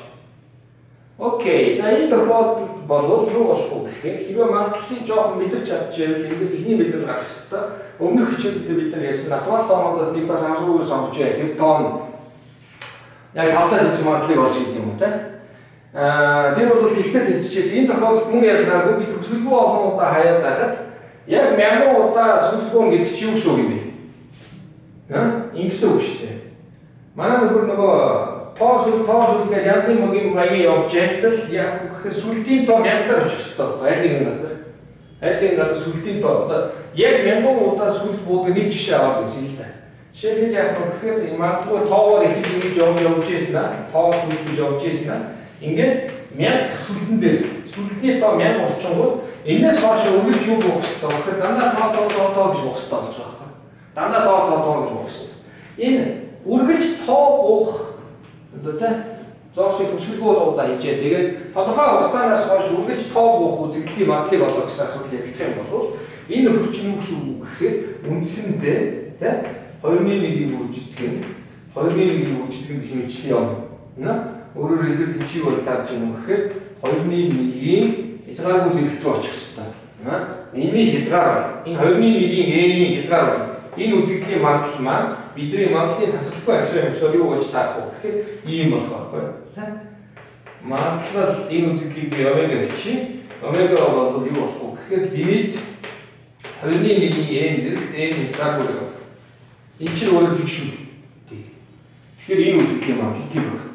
Окей. За энэ тохиолдолд бол юу болох вэ гэхээр хэрвээ магадлалыг жоохон мэдэрч чадчихвэл ингээс ихний мэдрэл гарах ёстой. Өмнөх хичээлдээ бид нар ярьсан натурал тоонуудаас нэг тоо самсгуур сонгож яа. Тэр тоон яг тавтаа тэнцэх магадлалыг олж идэв юм уу те. Аа тэр бол ихтэй тэнцэжсэн. Энэ тохиолдолд мөн ялгаагүй би төгсгөлгүй олон удаа хаяад байхад яг мянган удаа сүлдгүүн гэдэг чинь юу гэсэн үг юм бэ? Нэ? Ингэсэн үг шүү дээ. Манай нөхөр нөгөө тоосол тоосол гэж янзын мөгийн маягийн явж яйтал яг гэхээр сүлдийн тоо мянган очих хэрэгтэй байна. Аль нэгэн газар. Аль нэгэн газар сүлдийн тоо одоо яг мянган удаа сүлд буудаг нэг жишээ аваад үзье л да. Жишээлбэл яг нь гэхээр магадгүй тоогоор их ингэж явж явж ийсэн аа. Тоо сүлд гэж явж ийсэн аа. Ингээд мянга дахь сүлдэн дээр сүлдний тоо мянга болчихгоо энэс хойш үргэлж юу буух хэрэгтэй вэ? Тэгэхээр дандаа тоо тоо тоо тоо гэж буух хэрэгтэй болж байгаа юм. Дандаа тоо тоо тоо гэж буух хэрэгтэй. Энэ үргэлж тоо буух одоо тэ зоосыг төгсгөлгүй удаа хийжээ. Тэгээд тодорхой хугацаанаас хойш үргэлж тоо буух үзэгдэлийн магадлалыг олох гэсэн асуудал яригдах юм бол энэ өвчин юу гэсэн үг гэхээр үндсэндээ тэ хоёр нэгний үржигдэх нь хоёр нэгний үржигдэх гэх мэтлээ юм. Нэ? Өөрөөр хэлбэл чи бол таарч юм гэхээр хоёр нэгний хязгааргүй зэрэгт рүү очих хэрэгтэй. Нэ? Энийг хязгаар бол энэ хоёр нэгний ээний хязгаар бол энэ үзэгдлийн магадлал маань бидний магадлалын тасалбаргүй аксиом ёсоор юу гэж таах вэ гэхээр ийм болох байхгүй юу? Магадлал энэ үзэгдлийг би омега бичиж, омега бол юу болох вэ гэхээр лимит хоёр нэгний n зэрэг n хязгааргүй байх. Энэ чинь өөрөөр хэлж шүү. Тэгэхээр энэ үзэгдлийн магадлал тийм байна.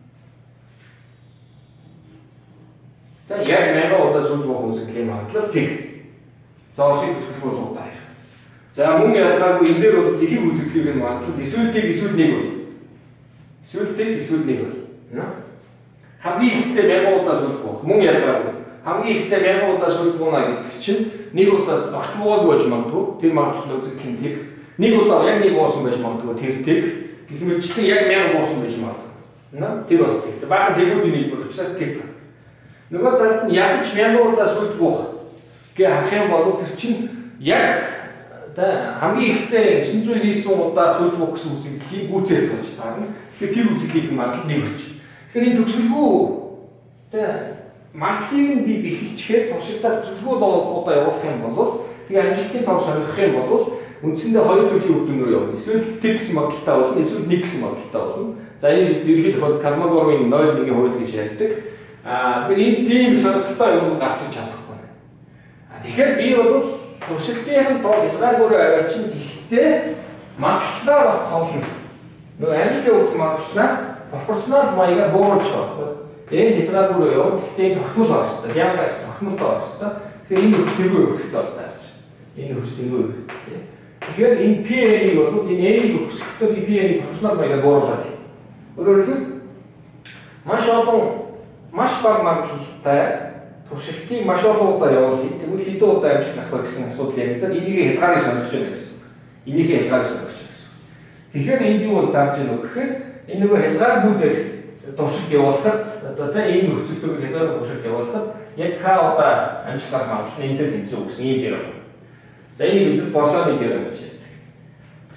За яг мянган удаа сүлд буух үзэгдлийн магадлал тэг. Зоосыг төгсгөлгүй удаа хийх. За мөн ялгаагүй энэ дээр бол ихийг үзэгдлийг нь магадлал эсвэл тэг эсвэл нэг бол. Эсвэл тэг эсвэл нэг бол. Нэ? Хамгийн ихтэй мянган удаа сүлд буух мөн ялгаагүй. Хамгийн ихтэй мянган удаа сүлд буунаа гэдэг чинь нэг удаа огт буугаагүй байж магадгүй. Тэр магадлал үзэгдэл нь тэг. Нэг удаа яг нэг буусан байж магадгүй. Тэр тэг. Гэх мэтчлэн яг мянган буусан байж магадгүй. Нэ? Тэр бас тэг. Баахан тэгүүдийн нийлбэр учраас тэг. Нөгөө талд нь ядаж мянган удаа сүлд буух гэ харах юм бол тэр чинь яг та хамгийн ихтэй девять нэр девять удаа сүлд буух гэсэн үзэгдлийг гүйцэтгэж болж таарна. Тэгэхээр тэр үзэгдлийг магадлал нэг болж. Тэгэхээр энэ төгсгөлгүй та магадлалыг нь би бэхэлчээр туршилтаа төгсгөлгүй удаа явуулах юм бол тэгээ амжилтын тав сонирхох юм бол үндсэндээ хоёр төрлийн үр дүнээр явна. Эсвэл тэг гэсэн магадлалтай болно, эсвэл нэг гэсэн магадлалтай болно. За энэ ерөнхийд тохиолдолд Кармагоровын ноль нэг хууль гэж ярьдаг. Аа тэгэхээр энэ тийм сонирхолтой юм гарч иж чадахгүй. Аа тэгэхээр би бол туршилтын тоо хязгааргүй аваачин гэхдээ магадлалаа бас тоолно. Нөгөө амжилтын үр магадлалаа пропорционал маягаар бууруулж байгаа байхгүй. Энэ хязгааргүй яваад гэхдээ тогтмол байх хэрэгтэй. Ямар гэсэн тогтмолтой байх хэрэгтэй. Тэгэхээр энэ хөтөлбөр өгөхтэй бас тааж. Энэ хөтөлбөр өгөх. Тэгэхээр энэ пи эн-ийг бол энэ эн-ийг өгсөхдөө би пи эн-ийг пропорционал маягаар бууруулаад. Өөрөөр хэлбэл маш олон маш бага магадлалтай туршилтыг маш олон удаа явуулъя. Тэгвэл хэдэн удаа амжилт авах вэ гэсэн асуудал яригдаад энийг хязгаарыг сонирхож байна гэсэн. Энийг хязгаарыг сонирхож байна гэсэн. Тэгэхээр энд юу бол дарж ийнө гэхээр энэ нөгөө хязгааргүйдээр туршилт явуулахад одоо тэ энэ нөхцөлтөөр хязгааргүй туршилт явуулахад яг К удаа амжилт авах магадлал нь энэтэй тэнцүү гэсэн юм дээр байна. За энийг бид Босоны теорем гэж ярьдаг. За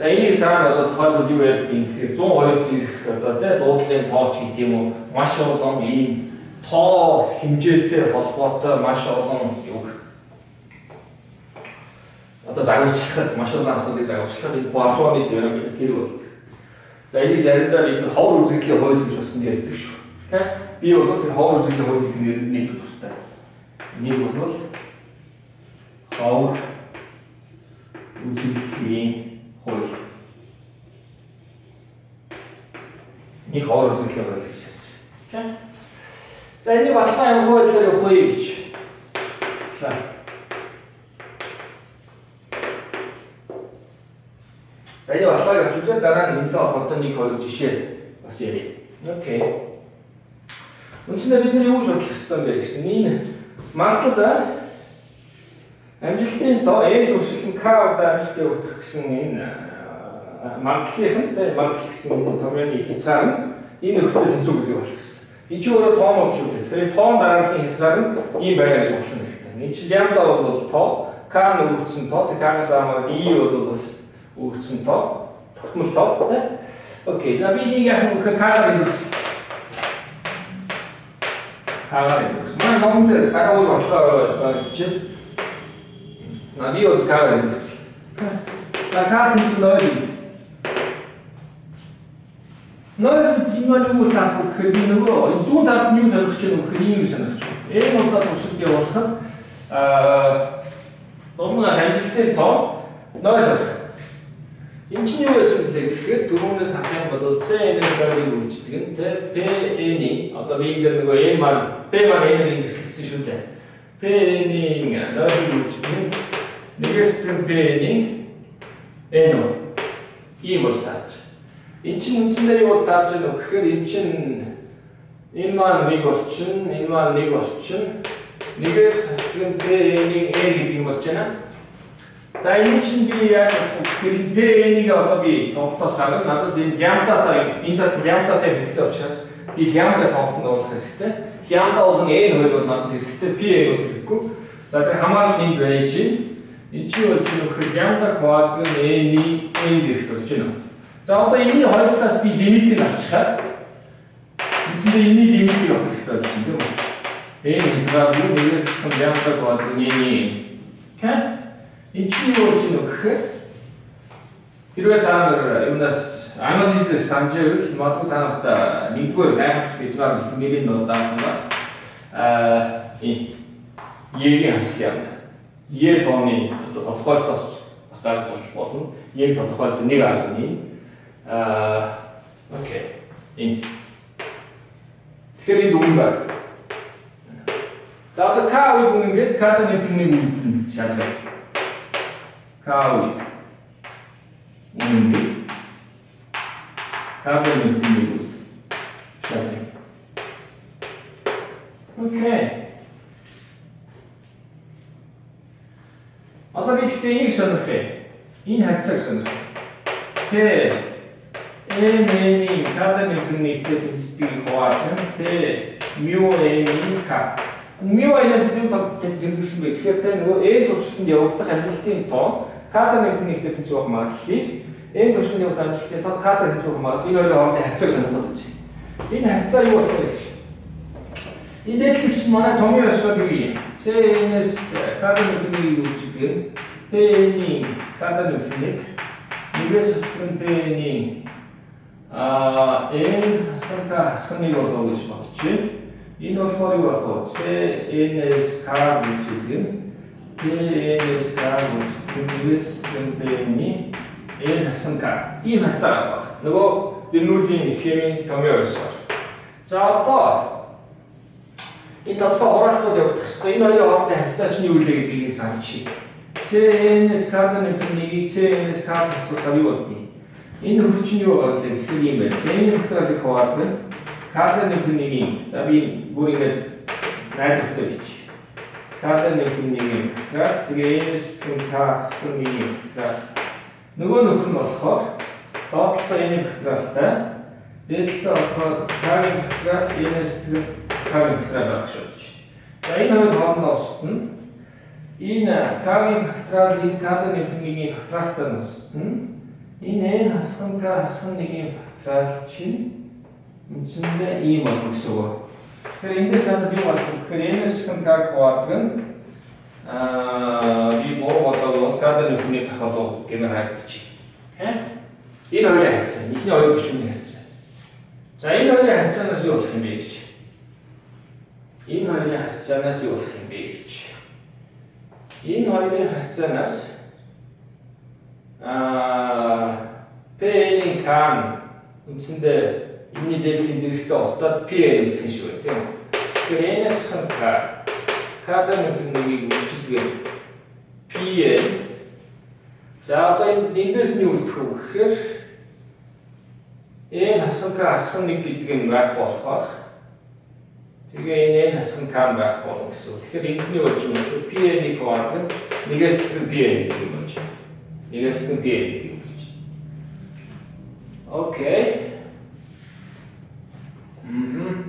За энийг цаана одоо тухайлбал юу ярьдаг юм гэхээр зуун хоёрт ирэх одоо тий дуудлын тооч гэдэг юм уу маш олон ийм тоо хэмжээтэй холбоотой маш олон юг одоо загварчлахад маш олон асуудлыг загварчлахад энэ Пуассоны теорем гэдэг хэрэг бол. За энийг заримдаа бид ховор үзэгдлийн хууль гэж бас ярьдаг шүү. Тэ? Би бол тэр ховор үзэгдлийн хууль гэдэг нэр нэг тустай. Нэг бол ховор үзэгдлийн хууль. Нэг ховор үзэгдлийн хууль гэж ярьж байна. Тэ? За энийг батлан ямар хуулиар явах вэ гэж. За Энийг батлан явуулж дараа нь энэтэй холбоотой нэг хоёр жишээ бас ярив. Окей. Үндсэндээ бид нар юу гэж бодлох ёстой юм бэ гэсэн энэ магадлал амжилтын доо A туршилт нь K удаа амжилтыг өгөх гэсэн энэ магадлалынхантай магадлал гэсэн энэ томьёоны хязгаар нь энэ нөхцөл тэнцүү гэдэг болох ёстой. Энэ ч өөрөө тоон юм шүү дээ. Тэгэхээр тоон дарааллын хязгаар нь ийм байна гэж бодлоо хэрэгтэй. Энэ чинь лямбда бол тоо, K нь өгсөн тоо, K-аас хамааран E бол бас өгсөн тоо, тогтмол тоо тий. Окей. За би нэг яах вэ? K-аар өгсөн. K-аар өгсөн. Манай номд K-аар болохоор санагдчих. На би бол K-аар өгсөн. За K тэнцүү нөл. Нөл тиймэл юм таах гэхэд нөгөө зүүн талд нь юу сонирхож байгаа вэ гэхээр ийм сонирхож байна. Энэ удаа туршилт явуулахад аа номноо амжилттай тоо нөл байна. Энэ чинь юу байсан бэ гэхээр дөрөвнөөс харах юм бол C N-ээс гарыг үүсдэг нь тэ P N-ийн одоо би ингээд нөгөө M маань P маань N-ийг ингэсэн шүү дээ. P N-ийн нөлийг үүсдэг нь нэгээс P N-ийн N ийм болж таарч. Энэ чинь үндсэндээ юу тааж байна вэ гэхээр энэ чинь энэ маань нэг болчин, энэ маань нэг болчин. Нэгээс хасдаг P N-ийн N гэдэг юм болж байна. За энэ чинь би яг гэхээр P N-ийг одоо би тоглолтоос гаргана. Надад энэ лямбдатай энэ талд лямбдатай хэрэгтэй учраас би лямбда тоглолтод оруулах хэрэгтэй. Лямбда бол N хоёр бол надад хэрэгтэй, P N бол хэрэггүй. За тэр хамаарал энд байж чинь энэ чинь болж байгаа гэхээр лямбда квадрат N-ийн N зэрэг болж байна. За одоо энэний хоёр талаас би лимитийг авчихад үндсэндээ энэний лимитийг авах хэрэгтэй болж байна тийм үү? Энэ хязгаар нь нэгээс лямбда квадрат N-ийн. Окей? Энэ чинь юу болж байна вэ гэхээр хэрвээ та нар юунаас анализээс сандживэл магадгүй та нарт нэгдүгээр график хязгаар нэрийг нь заасан ба аа E-ийн хасах юм. E тооны одоо тодорхойлолтоос бас гарч болно. E тодорхойлолт нэг арганы аа окей. Энэ тэгэхээр энэ үн байна. За одоо K үн ингээд K-ийн нэг үн шалгах. K үн. Үн. K-ийн нэг үн шалгах. Окей. Одоо би ихтэй энийг сонирх ээ. Энэ хавцаг сонирх. Тэ N-ийн K-ийн нэгтэй тэнцвэрийг хуваалцсан. Тэ mu N-ийн K. Mu N-ийг бид тэмдэглэсэн бэ. Тэгэхээр тэ нөгөө N туршилтанд явагдах амжилтын тоо K-ийн нэгтэй тэнцвэр магадлалыг N туршилтанд явагдах амжилтын тоо K-ийн тэнцвэр магадлал энэ хоёрын хоорондын хавцаг сонирхож байна. Энэ хавцаа юу болох вэ гэж? Энэ дэглэгч манай томьёо ёсоо бий. C N-ээс K-ийн нэгийг үүсгдэг. P N-ийн K-ийн нэг нэгээс хасган P N-ийн а N хасган K хасганыг болоо гэж бодож байна. Энэ болохоор юу байх вэ? C N-ээс K үүсгдэг. P N-ээс K үүсгдэг. Нэгээс P N-ийн N хасган K. Ийм хацаа байна. Нөгөө Бернулийн схемийн томьёо ёсоо. За одоо энэ тодорхой хураалтууд явагдах хэрэгтэй. Энэ хоёрын хоорондын харьцаа чинь юу вэ гэдгийг санаж. C N-ээс K-ийн нэгийг C N-ээс K хэсгүүл юу болдгийг. Энэ хөрч нь юу болов гэхээр юм байна. N-ийн факторыг хуваалцах K-ийн нэгийг за би бүр ингэж найдвартай бич. K-ийн нэгийг граф тэгээ N-ээс K хэсгүүл нэгийг граф. Нөгөө нөхөр нь болохоор доотлоо N-ийн факторалтай дээдлээ болохоор K-ийн факторал N-ээс K-ийн факторал байх шүү. За энэ хоёр хоорондоос нь энэ K-ийн факторал K-ийн нэгийн факторалтай нь энэ Энэ n хасах k хасах нэгийн факториал чинь үндсэндээ ийм болох гэсэн үг. Тэгэхээр эндээс надад би болох гэхээр n-с k хувадаг нь аа би боо бодлоо кадр нүхний хахалуу гэмээр харагдчих. Окей? Энэ хоёрын харьцаа, эхний хоёр гишүүний харьцаа. За энэ хоёрын харьцаанаас юу болох юм бэ гэж. Энэ хоёрын харьцаанаас юу болох юм бэ гэж. Энэ хоёрын харьцаанаас аа P-ийн кан үндсэндээ энэний дээдлийн зэрэгтэй устдаад P-ийн гэх юм шиг байна тийм үү. Тэгэхээр n-с k кадр нүхнийг үлчдэг P-ийн за одоо эндээс нь юу үлдэх вэ гэхээр n хасах k хасах нэг гэдэг нь байх болох баг. Тэгээ n хасах k байх болох гэсэн. Тэгэхээр эндний болж юм бол P-ийн хувадаг нэгээс P-ийн гэдэг юм болж. Нэгээс P-ийн гэдэг юм болж. Окей. Мм.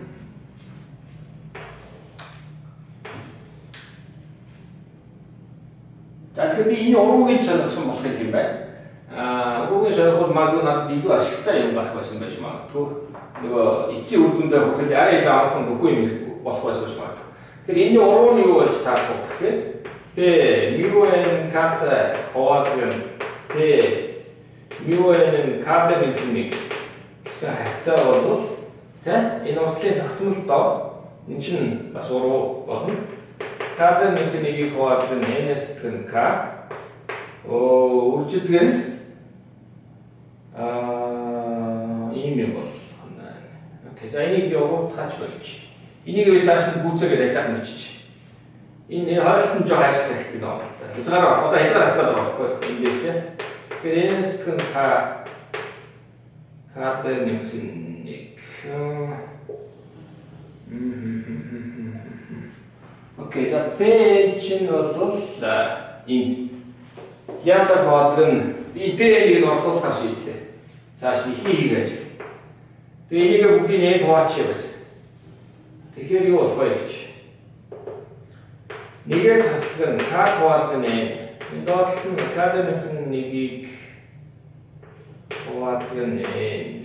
За тэгэхээр би энэ уруугийн сонирхсан болох юм байна. Аа уруугийн сонирхол магадгүй надад илүү ашигтай юм байх байсан байж магадгүй. Нөгөө эцсийн үр дүндээ хүрэхэд арай илүү амархан бүгүй юм болох байсан байж магадгүй. Тэгэхээр энэ уруу нь юу болж таарах вэ гэхээр P μn кат хувадаг P μn кат нэг гэсэн харьцаа бол тэ энэ уртлын тогтмолдоо энэ чинь бас уруу болно. Кадр нүхнийг хувадаг нь n-с k оо үржидэг нь аа ийм юм бол. Окей. За энийг би уутгаач болж. Энийг би цааш нь гүйцээгээд адилхан бичиж. Энэ хойлолт нь жоо хайшлах хэрэгтэй юм байна л та. Хязгаар одоо хязгаар авах гэдэг байхгүй эндээс. Тэгэхээр n-с k кадр нүхнийг окей, за P чинь бол энэ лямбда квадрат нь би P-ийг нь оруулахаар шийдлээ. Цааш нь ихний хийг ажил. Тэгээ энийг бүгдийг n хуваачих бас. Тэгэхээр юу болох вэ гэж. Нэгээс хасдаг нь k квадрат нь энэ доотлол нь кадр нүхнийг хуваадаг нь n.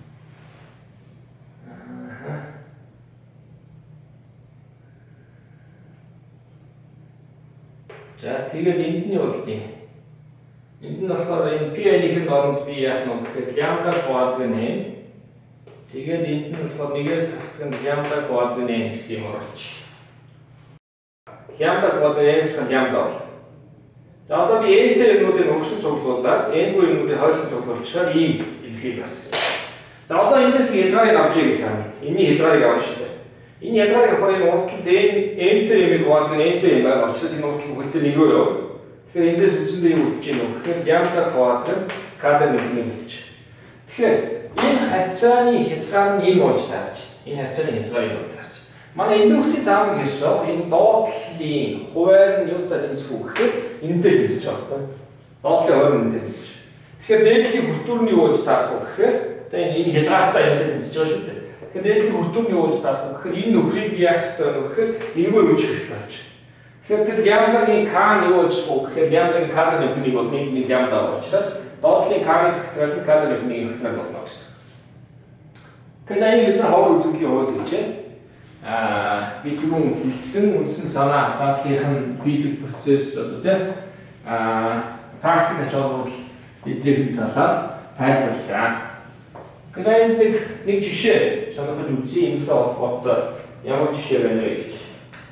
За тэгээд энд нь болдیں۔ Энд нь болохоор энэ P-ийн оронд би яах нь гэхэд лямбда квадрат нь тэгээд энд нь болохоор нэгээс хасдаг нь лямбда квадрат нь гэсэн юм оруулж. Лямбда квадрат n-с лямбда бол. За одоо би n-тэй юмнуудыг өгсөн цуглуулад n-гүй юмнуудыг хойлон цуглуулчихаар ийм илэрхийлэл гарч ирж байна. За одоо эндээс би хязгаарыг авч ирэх гэсэн. Энийн хязгаарыг авах шүү дээ. Энэ хязгаарыг авахаар энэ уртлд n-тэй юмыг хувадаг нь n-тэй юм байна. Учраас энэ уртлын хөлтөд нэг юу? Тэгэхээр эндээс үндсэндээ юу үлдэж байна вэ? Тэгэхээр лямбда квадрат кадр нүхнийг үлдэж. Тэгэхээр энэ харьцааны хязгаар нь ийм болж таарч. Энэ харьцааны хязгаар юм бол таарч. Манай индукцийн таамаг гэсэн энэ доотлолын хуваар нь юутай тэнцэх үү гэхээр энэтэй тэнцэж байгаа байхгүй. Доотлолын хуваар нь энэтэй тэнцэж. Тэгэхээр дээдлийн хүртүүрний юу болж таарах вэ гэхээр тэгээ энэ хязгаартай энэтэй тэнцэж байгаа шүү дээ. Тэгэхээр дээдлийн хүртүүрний юу болж таарах вэ гэхээр энэ нөхрийг би яах ёстой вэ гэхээр энэгүй үүсгэх хэрэгтэй болж. Тэгэхээр тэр лямбдагийн k нь юу болж вэ гэхээр лямбдагийн кадр нүхнийг бол нэг нэг лямбда учраас доотлолын k-ийн факториал нь кадр нүхний факториал болно гэсэн. Тэгэхээр энэ бид нар ховор үзэгдлийн хууль гэж байна. Аа би түрүүн хэлсэн үндсэн санаа заадлынх нь физик процесс одоо тийм аа практик ачаалал эдгээр талаар тайлбарласан. Тэгэхээр нэг нэг жишээ сонирхож үзье энэ холбоотой ямар жишээ байна вэ гэж.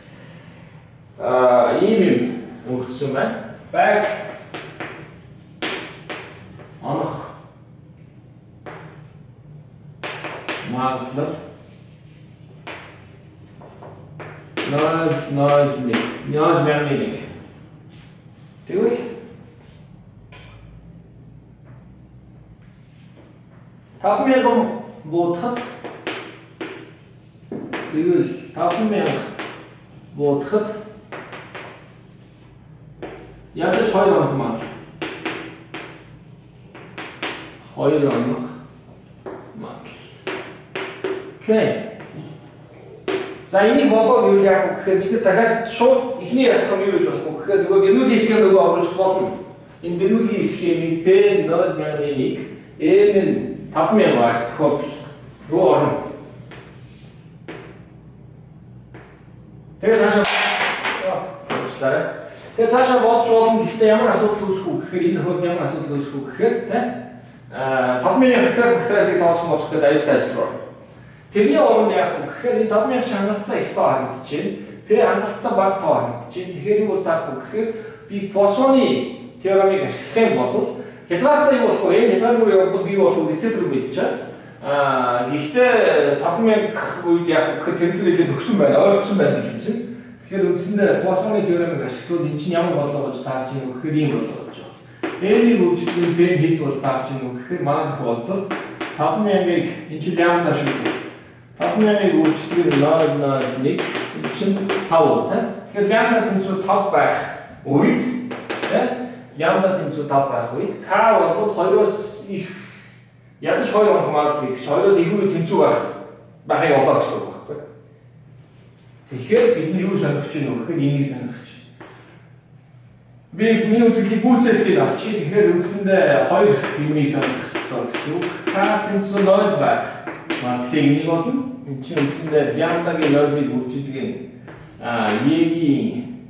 Аа ийм юм өгсөн байна. Баг анх магадлал ноль ноль нэг ноль мянган нэг. Тэгвэл таван мянган бодоход тэгвэл таван мянга бодоход ядаж хоёр оног маа. хоёр оног маа. Окей. За энийг бодоод юу яах вэ гэхээр бид дахиад шууд эхний ялах нь юу гэж болох вэ гэхээр нөгөө гэрнүүлийн хэсгээр нөгөө оруулж болно. энэ дэрүүлийн схемийг P ноль мянган нэг N нь таван мянга байх тохиолдол руу орно. Тэгээд цаашаа уучлаарай. Тэгээд цаашаа бодож болно гэхдээ ямар асуудал үүсэх үү гэхээр энэ тохиолдолд ямар асуудал үүсэх үү гэхээр тэ аа таван мянган гектар гектарыг тооцох моцох гэдэг аюултай ажил руу. Тэрний оронд яах вэ гэхээр энэ таван мянган хангалттай их тоо харагдчихээн. P хангалттай бага тоо харагдчихээн. Тэгэхээр юу таах вэ гэхээр би Poisson-ы теоремыг ашиглах юм бол хязгаартай юу болох вэ? Энэ хязгааргүй явбал би юу болох вэ? Тэтгэр мэдчихээн. Аа гэхдээ таван мянга үед яах вэ гэхээр тэр төрөлд өгсөн байна, ойлгосон байна гэж үзэн. Тэгэхээр үндсэндээ Poisson-ы теоремыг ашиглаад энэ чинь ямар бодлого гэж таарч ийн вэ гэхээр ийм бодлого болж байгаа. N-ийг үржүүлэн P хэд бол таарч ийн вэ гэхээр манай тохиолдолд таван мянгаыг энэ чинь лямбда шүү дээ. таван мянгаыг үржүүлэн ноль ноль нэг энэ чинь тав тий. Тэгэхээр лямбда тэнцүү тав байх үед тий лямбда тэнцүү тав байх үед K бол хоёроос их ядаж хоёр онох магадлал гэж хоёроос их үе тэнцүү байх байхыг олоо гэсэн үг байхгүй. Тэгэхээр бид нар юу сонирхож байна вэ гэхээр энийг сонирхож байна. Би миний үзэгдлийг гүйцэтгэлийг авчи. Тэгэхээр үндсэндээ хоёр юмыг сонирхох хэрэгтэй гэсэн үг. K тэнцүү ноль байх магадлалыг нэг болно. Энэ чинь үндсэндээ лямбдагийн нолийг үржүүлдэг нь аа Y-ийн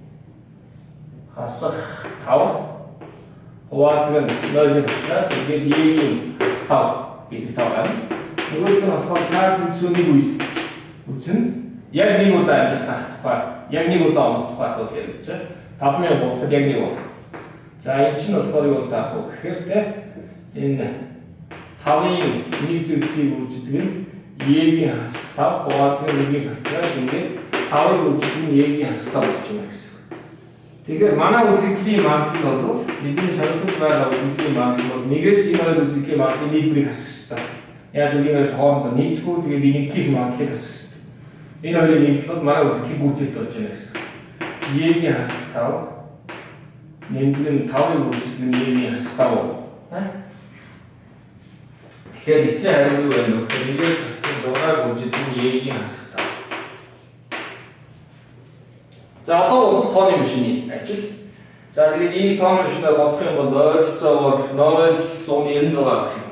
хасах тав хуваалт нь ноль болчихлоо. Тэгээд Y-ийн тав гэдэг тав байна. Нөгөөх нь болохоор K тэнцүү нэг үед үзнэ. Яг нэг удаа амжилт авах тухай, яг нэг удаа онох тухай асуудал ярьж байна. таван мянга бодоход яг нэг удаа. За энэ чинь болохоор юу бол таах вэ гэхээр тэ энэ тавын нэг зүйлийг үржүүлдэг нь Y-ийн хасах тав хуваалт нь нэг фактор ингээд тавыг үржүүлдэг нь Y-ийн хасах тав болж байна гэсэн. Тэгэхээр манай үзэгдлийн магадлал бол бидний сонирхож байгаа үзэгдлийн магадлал бол нэгээс энэ хоёр үзэгдлийн магадлалыг нийлбэрийг хасах хэрэгтэй. Яг үнийг хоорондоо нийцгүй тэгээд нэгдлийн магадлалыг хасах хэрэгтэй. Энэ хоёрын нийтлэл манай үзэгдлийн гүйцэлд болж байна гэсэн. Y-ийн хасах тав нэмдэг нь тавыг үржүүлдэг нь Y-ийн хасах тав. Тэгэхээр эцсийн хариу юу вэ? нэгээс хасах зураг үржүүлдэг нь Y-ийн хасах тав. За одоо бол тооны машины ажил. За тэгээд энийг тооны машинаар бодох юм бол ойролцоогоор ноль зуун нэрэн зураг гэх юм.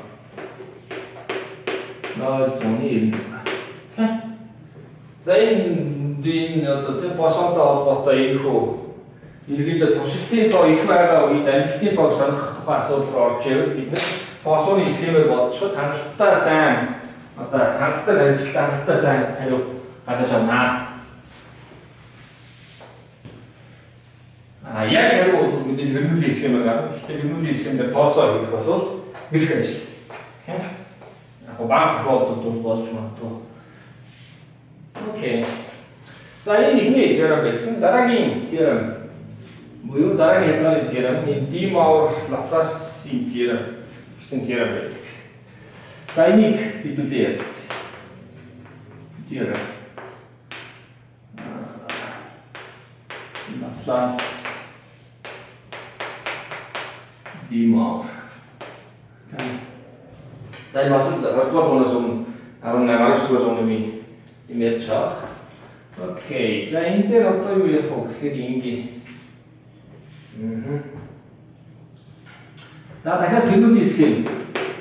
ноль зуун нэрэн зураг. За энэ энэ одоо тийм Poisson-той холбоотой ийхүү ерөнхийдөө туршилтын тоо их байгаа үед амжилтын тоог сонирхох тухай асуудал руу орж ирвэл бид нэ Poisson-ы схемээр бодчиход хангалттай сайн одоо хангалттай амжилттай хангалттай сайн хариу гаргаж авнаа. А яг хэрэг мэдээж Bernoulli схемээр гарна. Гэхдээ Bernoulli схемээр тооцоо хийх бол бэрх ажил. Яг баг тохиолдолд болж магадгүй. Окей. За энэ ихний теорем байсан. Дараагийн теорем буюу дараагийн хязгаарын теорем энэ D Mohr Laplace-ийн теорем гэсэн теорем байдаг. За энийг хэдүүлээ ярилцъя. Теорем. Laplace D Mohr. За энэ бас хоёрдугаар дуунаас өмнө арван наймаар дугаар зууны юм ярьж байгаа. Окей. За энэ дээр одоо юу ярих вэ гэхээр ингээ. Мм. За дахиад Bernoulli схем.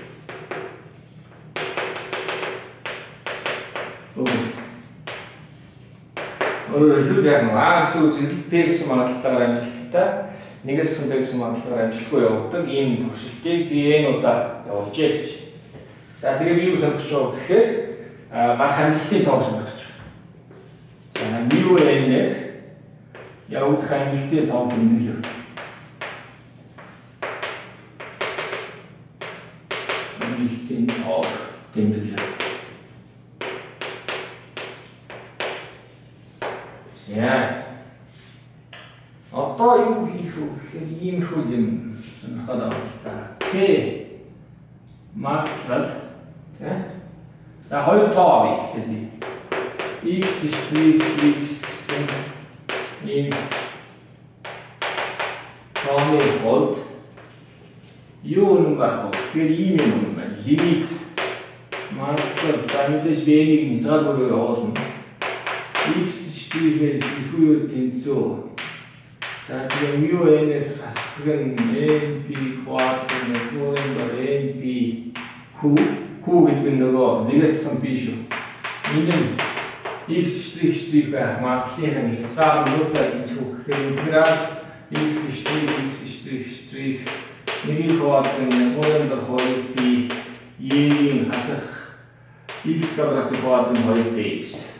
Өөрөөр хэлбэл яг нэг А гэсэн үзэгдэл P гэсэн магадлалтаар амжилттай, нэгээс P гэсэн магадлалтаар амжилтгүй явагддаг ийм туршилтыг би N удаа явуулж гэж. За тэгээд юу сонирхож байгаа гэхээр гарах амжилтын тоог сонирхож байна. За mu n-ээр явагдах амжилтын тоог тэмдэглэв. Амжилтын тоог тэмдэглэв. За одоо юу хийх вэ гэхээр иймэрхүү юм сонирхоод байгаа л та. P магадлал тийм. За хоёр тоо авъя гэхлээр x штрих x гэсэн ийм тооны хувьд юу юм байх вэ? Тэгэхээр ийм юм байна. Лимит магадлал за мэдээж b-ийг хязгааргүй явуулна. X штрихээс их үе тэнцүү 자, 지금 mu n에서 가스는 n, b, quadr은 소는 거 n, b, q, q гэдэг нөгөө нэгээс b шүү. Энэ нь x' x' байх магадлалын хязгаар нь юу гэхээр интеграл x' x' x' нэгний quadrын 소는 거 хоёр b, y-ийн хасах x квадратын quadrын хоёр dx.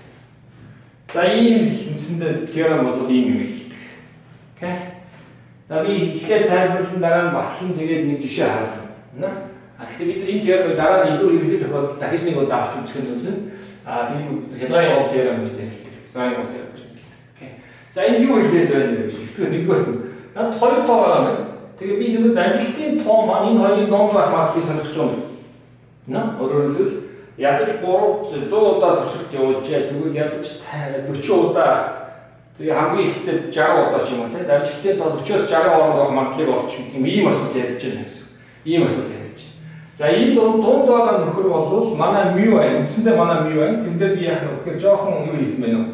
За ийм үндсэндээ теорем бол ийм юм хэлдэг. Окей. За би ихлээр тайлбарлан дараа нь батлан тэгээд нэг жишээ харуулна. А гэхдээ бид энэ теорем дараа нь илүү хэрэгтэй тохиолдолд дахиж нэг удаа авч үзэх нь үзэн. А тийм хязгаарын гол теорем гэж нэрлэдэг. Хязгаарын гол теорем гэж нэрлэдэг. Окей. За энэ юу хэлээд байна вэ гэж. Тэгвэл нэгдүгээр нь надад хоёр тоо байгаа юм. Тэгээд би нэг амжилтын тоо маань энэ хоёрын донд байх магадлалыг сонирхож байна. Нэ? Өөрөөр хэлбэл ядаж гурван зуун удаа туршилт явуулжээ. Тэгвэл ядаж дөрвөн удаа тэгээ хамгийн ихдээ жаргал удаа ч юм уу тийм амжилттай тоо дөрвөөс жаргал хооронд байх магадлалыг олж тийм ийм асуудал ярьж байна гэсэн. Ийм асуудал ярьж байна. За энэ дунд байгаа нөхөр бол манай mu байна. Үндсэндээ манай mu байна. Тэн дээр би яах вэ гэхээр жоохон юу хийсэн байна уу?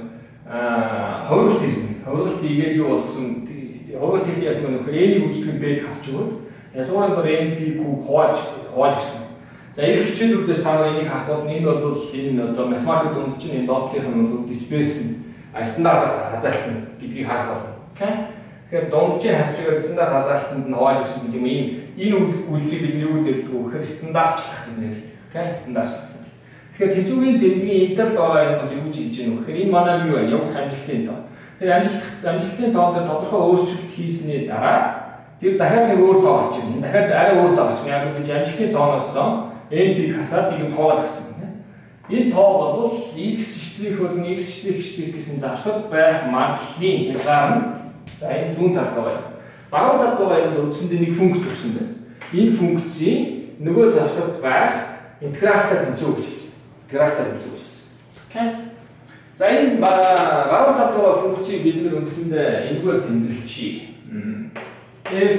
Аа, хувиралт хийсэн. Хувиралт хийгээд юу болгосон? Хувиралт хийх яасан нөхөр n-ийг үздэх b-ийг хасч өгөөд ясгаар нь n, p, q хувааж хувааж гисэн. За энэ хичээлүүдээс та нар энийг харах бол энэ бол энэ одоо математик дунд чинь энэ доотлих нь бол dispersion стандарт хазаалтан гэдгийг харах болно. Окей. Тэгэхээр дундчийн хасчихгаар стандарт хазаалтанд нь хувааж өгсөн гэдэг юм. Энэ энэ үйлчлэг бид юу гэдэг вэ гэхээр стандартчлах гэж нэрлэдэг. Окей, стандартчлах. Тэгэхээр тэнцвэрийн дэмгийн интервал байгаа юм бол юу гэж хэлж байна вэ гэхээр энэ манай юу вэ? Явуулах амжилтын тоо. Тэр амжилт амжилтын тоонд тодорхой өөрчлөлт хийсний дараа тэр дахиад нэг өөр тоо гарч ирнэ. Дахиад арай өөр тоо гарч ирнэ. Яг л амжилтын тооноос n-ийг хасаад нэг юм тоогоод өгсөн байна. Энэ тоо бол x' болон x' гэсэн завсар байх магадлалын хязгаар нь за энэ зүүн талд байгаа. Баруун талд байгаа юм үндсэндээ нэг функц өгсөн байна. Энэ функцийн нөгөө завсарт байх интегралтай тэнцүү гэж хэлсэн. Интегралтай тэнцүү гэж хэлсэн. Окей. За энэ баруун талд байгаа функцийг бид нэр үндсэндээ энэгээр тэмдэглэчихье. f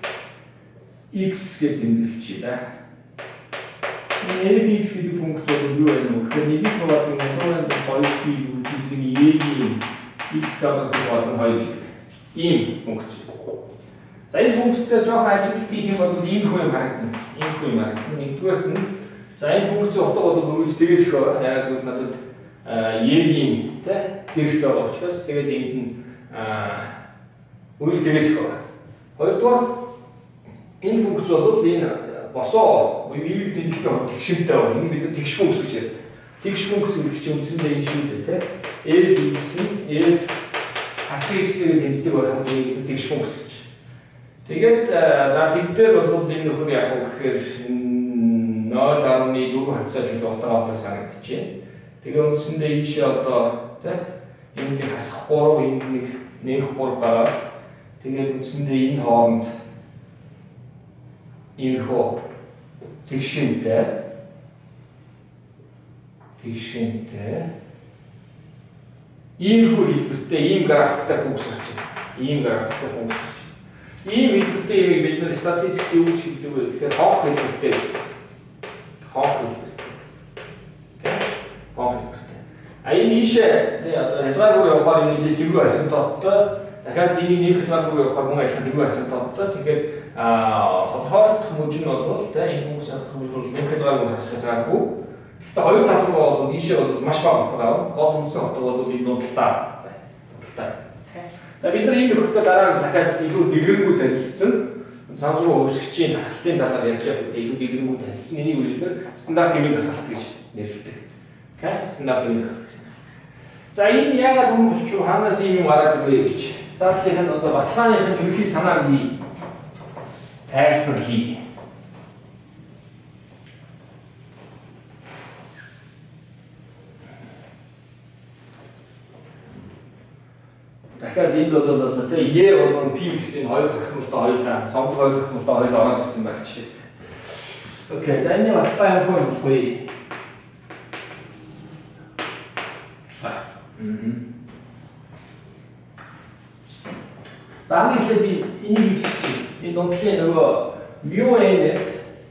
x гэж тэмдэглэчихье да. f(x) гэдэг функц бол юу вэ гэхээр нэг их багтын онцгойн хоёр b үлдээний y-ийн x квадратын болон хоёр гэдэг ийм функц. За энэ функцтэй жоохон ажилт хийх юм бол ийм хөө юм харагдана. Ийм хөө юм харагдана. Нэгдүгээрт нь за энэ функцийн утга бол үргэлж дэгээс их байгаа. Яг л надад y-ийн тэ зэрэгтэй байгаа учраас тэгээд энд нь үргэлж дэгээс их байгаа. Хоёрдугаар энэ функц бол энэ босоо биеийг тэнхлэх тэгшинтэй байна. Энэ бид тэгш функц гэж ярьдаг. Тэгш функц гэдэг чинь үндсэндээ энэ шүү дээ, тэ. f(x) нь f хасах x-ийг тэнцдэг байх нь тэгш функц гэж. Тэгээд за тэгдээр бол энэ нөхөр яг уу гэхээр нуль гаруй дөрөв хавцааж үл утгаатай санагдчихэв. Тэгээд үндсэндээ ийшээ одоо тэ энэ нэг хасах гурав энэ нэг нэрх гурав байгаа. Тэгээд үндсэндээ энэ хооронд иймэрхүү тэгшинтэй тэгшинтэй иймэрхүү хэлбэртэй ийм графиктай функц гарч байна. Ийм графиктай функц гарч байна. Ийм хэлбэртэй юм бид нар статистик юу гэж хэлдэг вэ гэхээр хонх хэлбэртэй. Хонх хэлбэртэй. Окей? Хонх хэлбэртэй. А энэ ийшээ тий одоо хязгаар руу явахаар энэ тэргүй асимптоттой дахиад энийг нэг хязгаар руу явахаар мөн адилхан тэргүй асимптоттой. Тэгэхээр а тодорхойлох мужи нь бол тэ энэ функц хасах мужи бол нэг хязгаар мөн хасах хязгааргүй. Гэхдээ хоёр тал руу бол ийшээ бол маш бага утга авна. Гол үндсэн утга бол энэ нудлаа. Нудлаа. За бид нар энэ нөхөртөө дараа нь дахиад илүү дэлгэрэнгүй танилцсан. Санс руу өсгчийн таталтын талаар ярьж байгаа илүү дэлгэрэнгүй танилцсан. Энийг үлдээр стандарт хэмжээний таталт гэж нэрлэдэг. Окей? Стандарт хэмжээний таталт гэж. За энэ яагаад юм болчих вэ? Хаанаас ийм юм гараад ирвэ гэж. За тэгэхээр одоо баталгааныхын ерөнхий санааг бий тайлбар хий. Дахиад энд бол одоо тэ e болон p гэсэн хоёр тохиолдолтой хоёулаа сонгох хоёр тохиолдолтой хоёул ороод ирсэн байх жишээ. Окей, за энэ баталгаа юм хөө болохгүй. Мм. За хамгийн эхлээд би энийг хийчихье. Энэ нутлын нөгөө mu n-с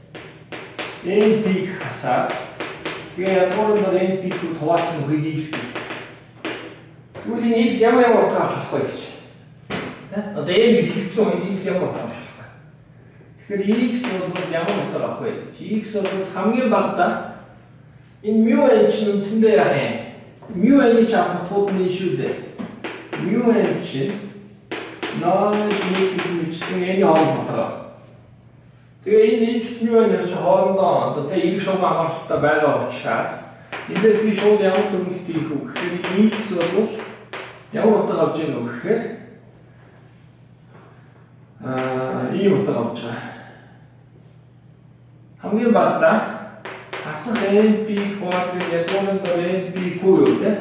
n-ийг хасаад тэгээ язгуурын дээр n-ийг хуваасан хөрийг x. Тэгвэл энэ x ямар ямар утга авч болох вэ гэж. Одоо n ихэлсэн үед x ямар утга авч болох вэ? Тэгэхээр x бол ямар утга авах вэ? x бол хамгийн багадаа энэ mu n чинь үндсэндээ яах юм? Mu n-ийг авах утгууд нь шүү дээ. Mu n чинь ноль нэгдсэн n-ийн хооронд утга. Тэгээ энэ x mu n-ийг чи хоорондоо одоо тэ эрг шугам амралттай байгаа учраас эндээс би шууд ямар төрөлт хийх вэ гэхээр x бол ямар утга авч яах вэ гэхээр аа ийм утга авч байгаа. Хамгийн багадаа асах np квадрат язгуурын дор np q юу те.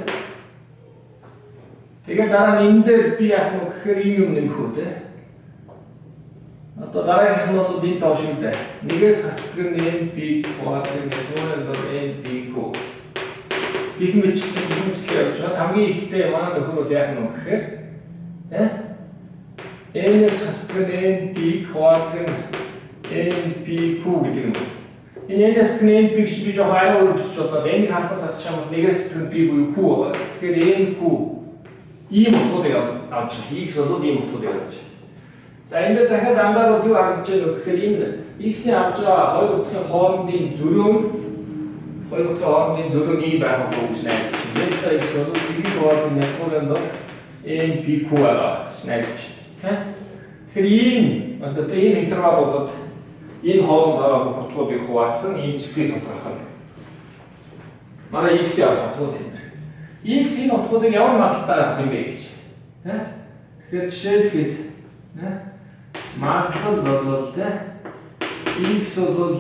Тэгээ дараа нь энэ дээр би яах вэ гэхээр ийм юм нэмэх үү те. Одоо дараагийнх нь бол энэ тоо шүү дээ. Нэгээс хасдаг нь np квадрат язгуурын дор np q. Гэх мэт зүйлсээ явж байгаа. Хамгийн ихтэй манай нөхөр бол яах нь вэ гэхээр те n-с хасдаг np квадрат np q гэдэг юм. Энэ n-с нп гэж би жоохон арай өөр бичиж болоод n-ийг хаалгаас авчих юм бол нэгээс n p буюу q байгаа. Тэгэхээр n q ийм утгуудыг авч байгаа. X бол ийм утгуудыг авч байгаа. За энэ дээр дахиад анзааруул юу харагдаж байна вэ гэхээр энэ x-ийн авч байгаа хоёр утгын хоорондын зөрүүн хоёр утгын хоорондын зөрүүн ийм байх болов гэж найдаж байна. Delta x бол b хоорондын язгуурын дор np q байгаа гэж найдаж байна. Тэгэхээр ийм одоо ийм интервалуудад энэ хооронд байгаа утгуудыг хуваасан ийм зэвсэг тодорхойлно. Манай x-ийн утгууд энэ. X энэ утгуудыг ямар магадaltaар авах юм бэ гэж. Тэгэхээр жишээлхэд магадлал бол тэ x бол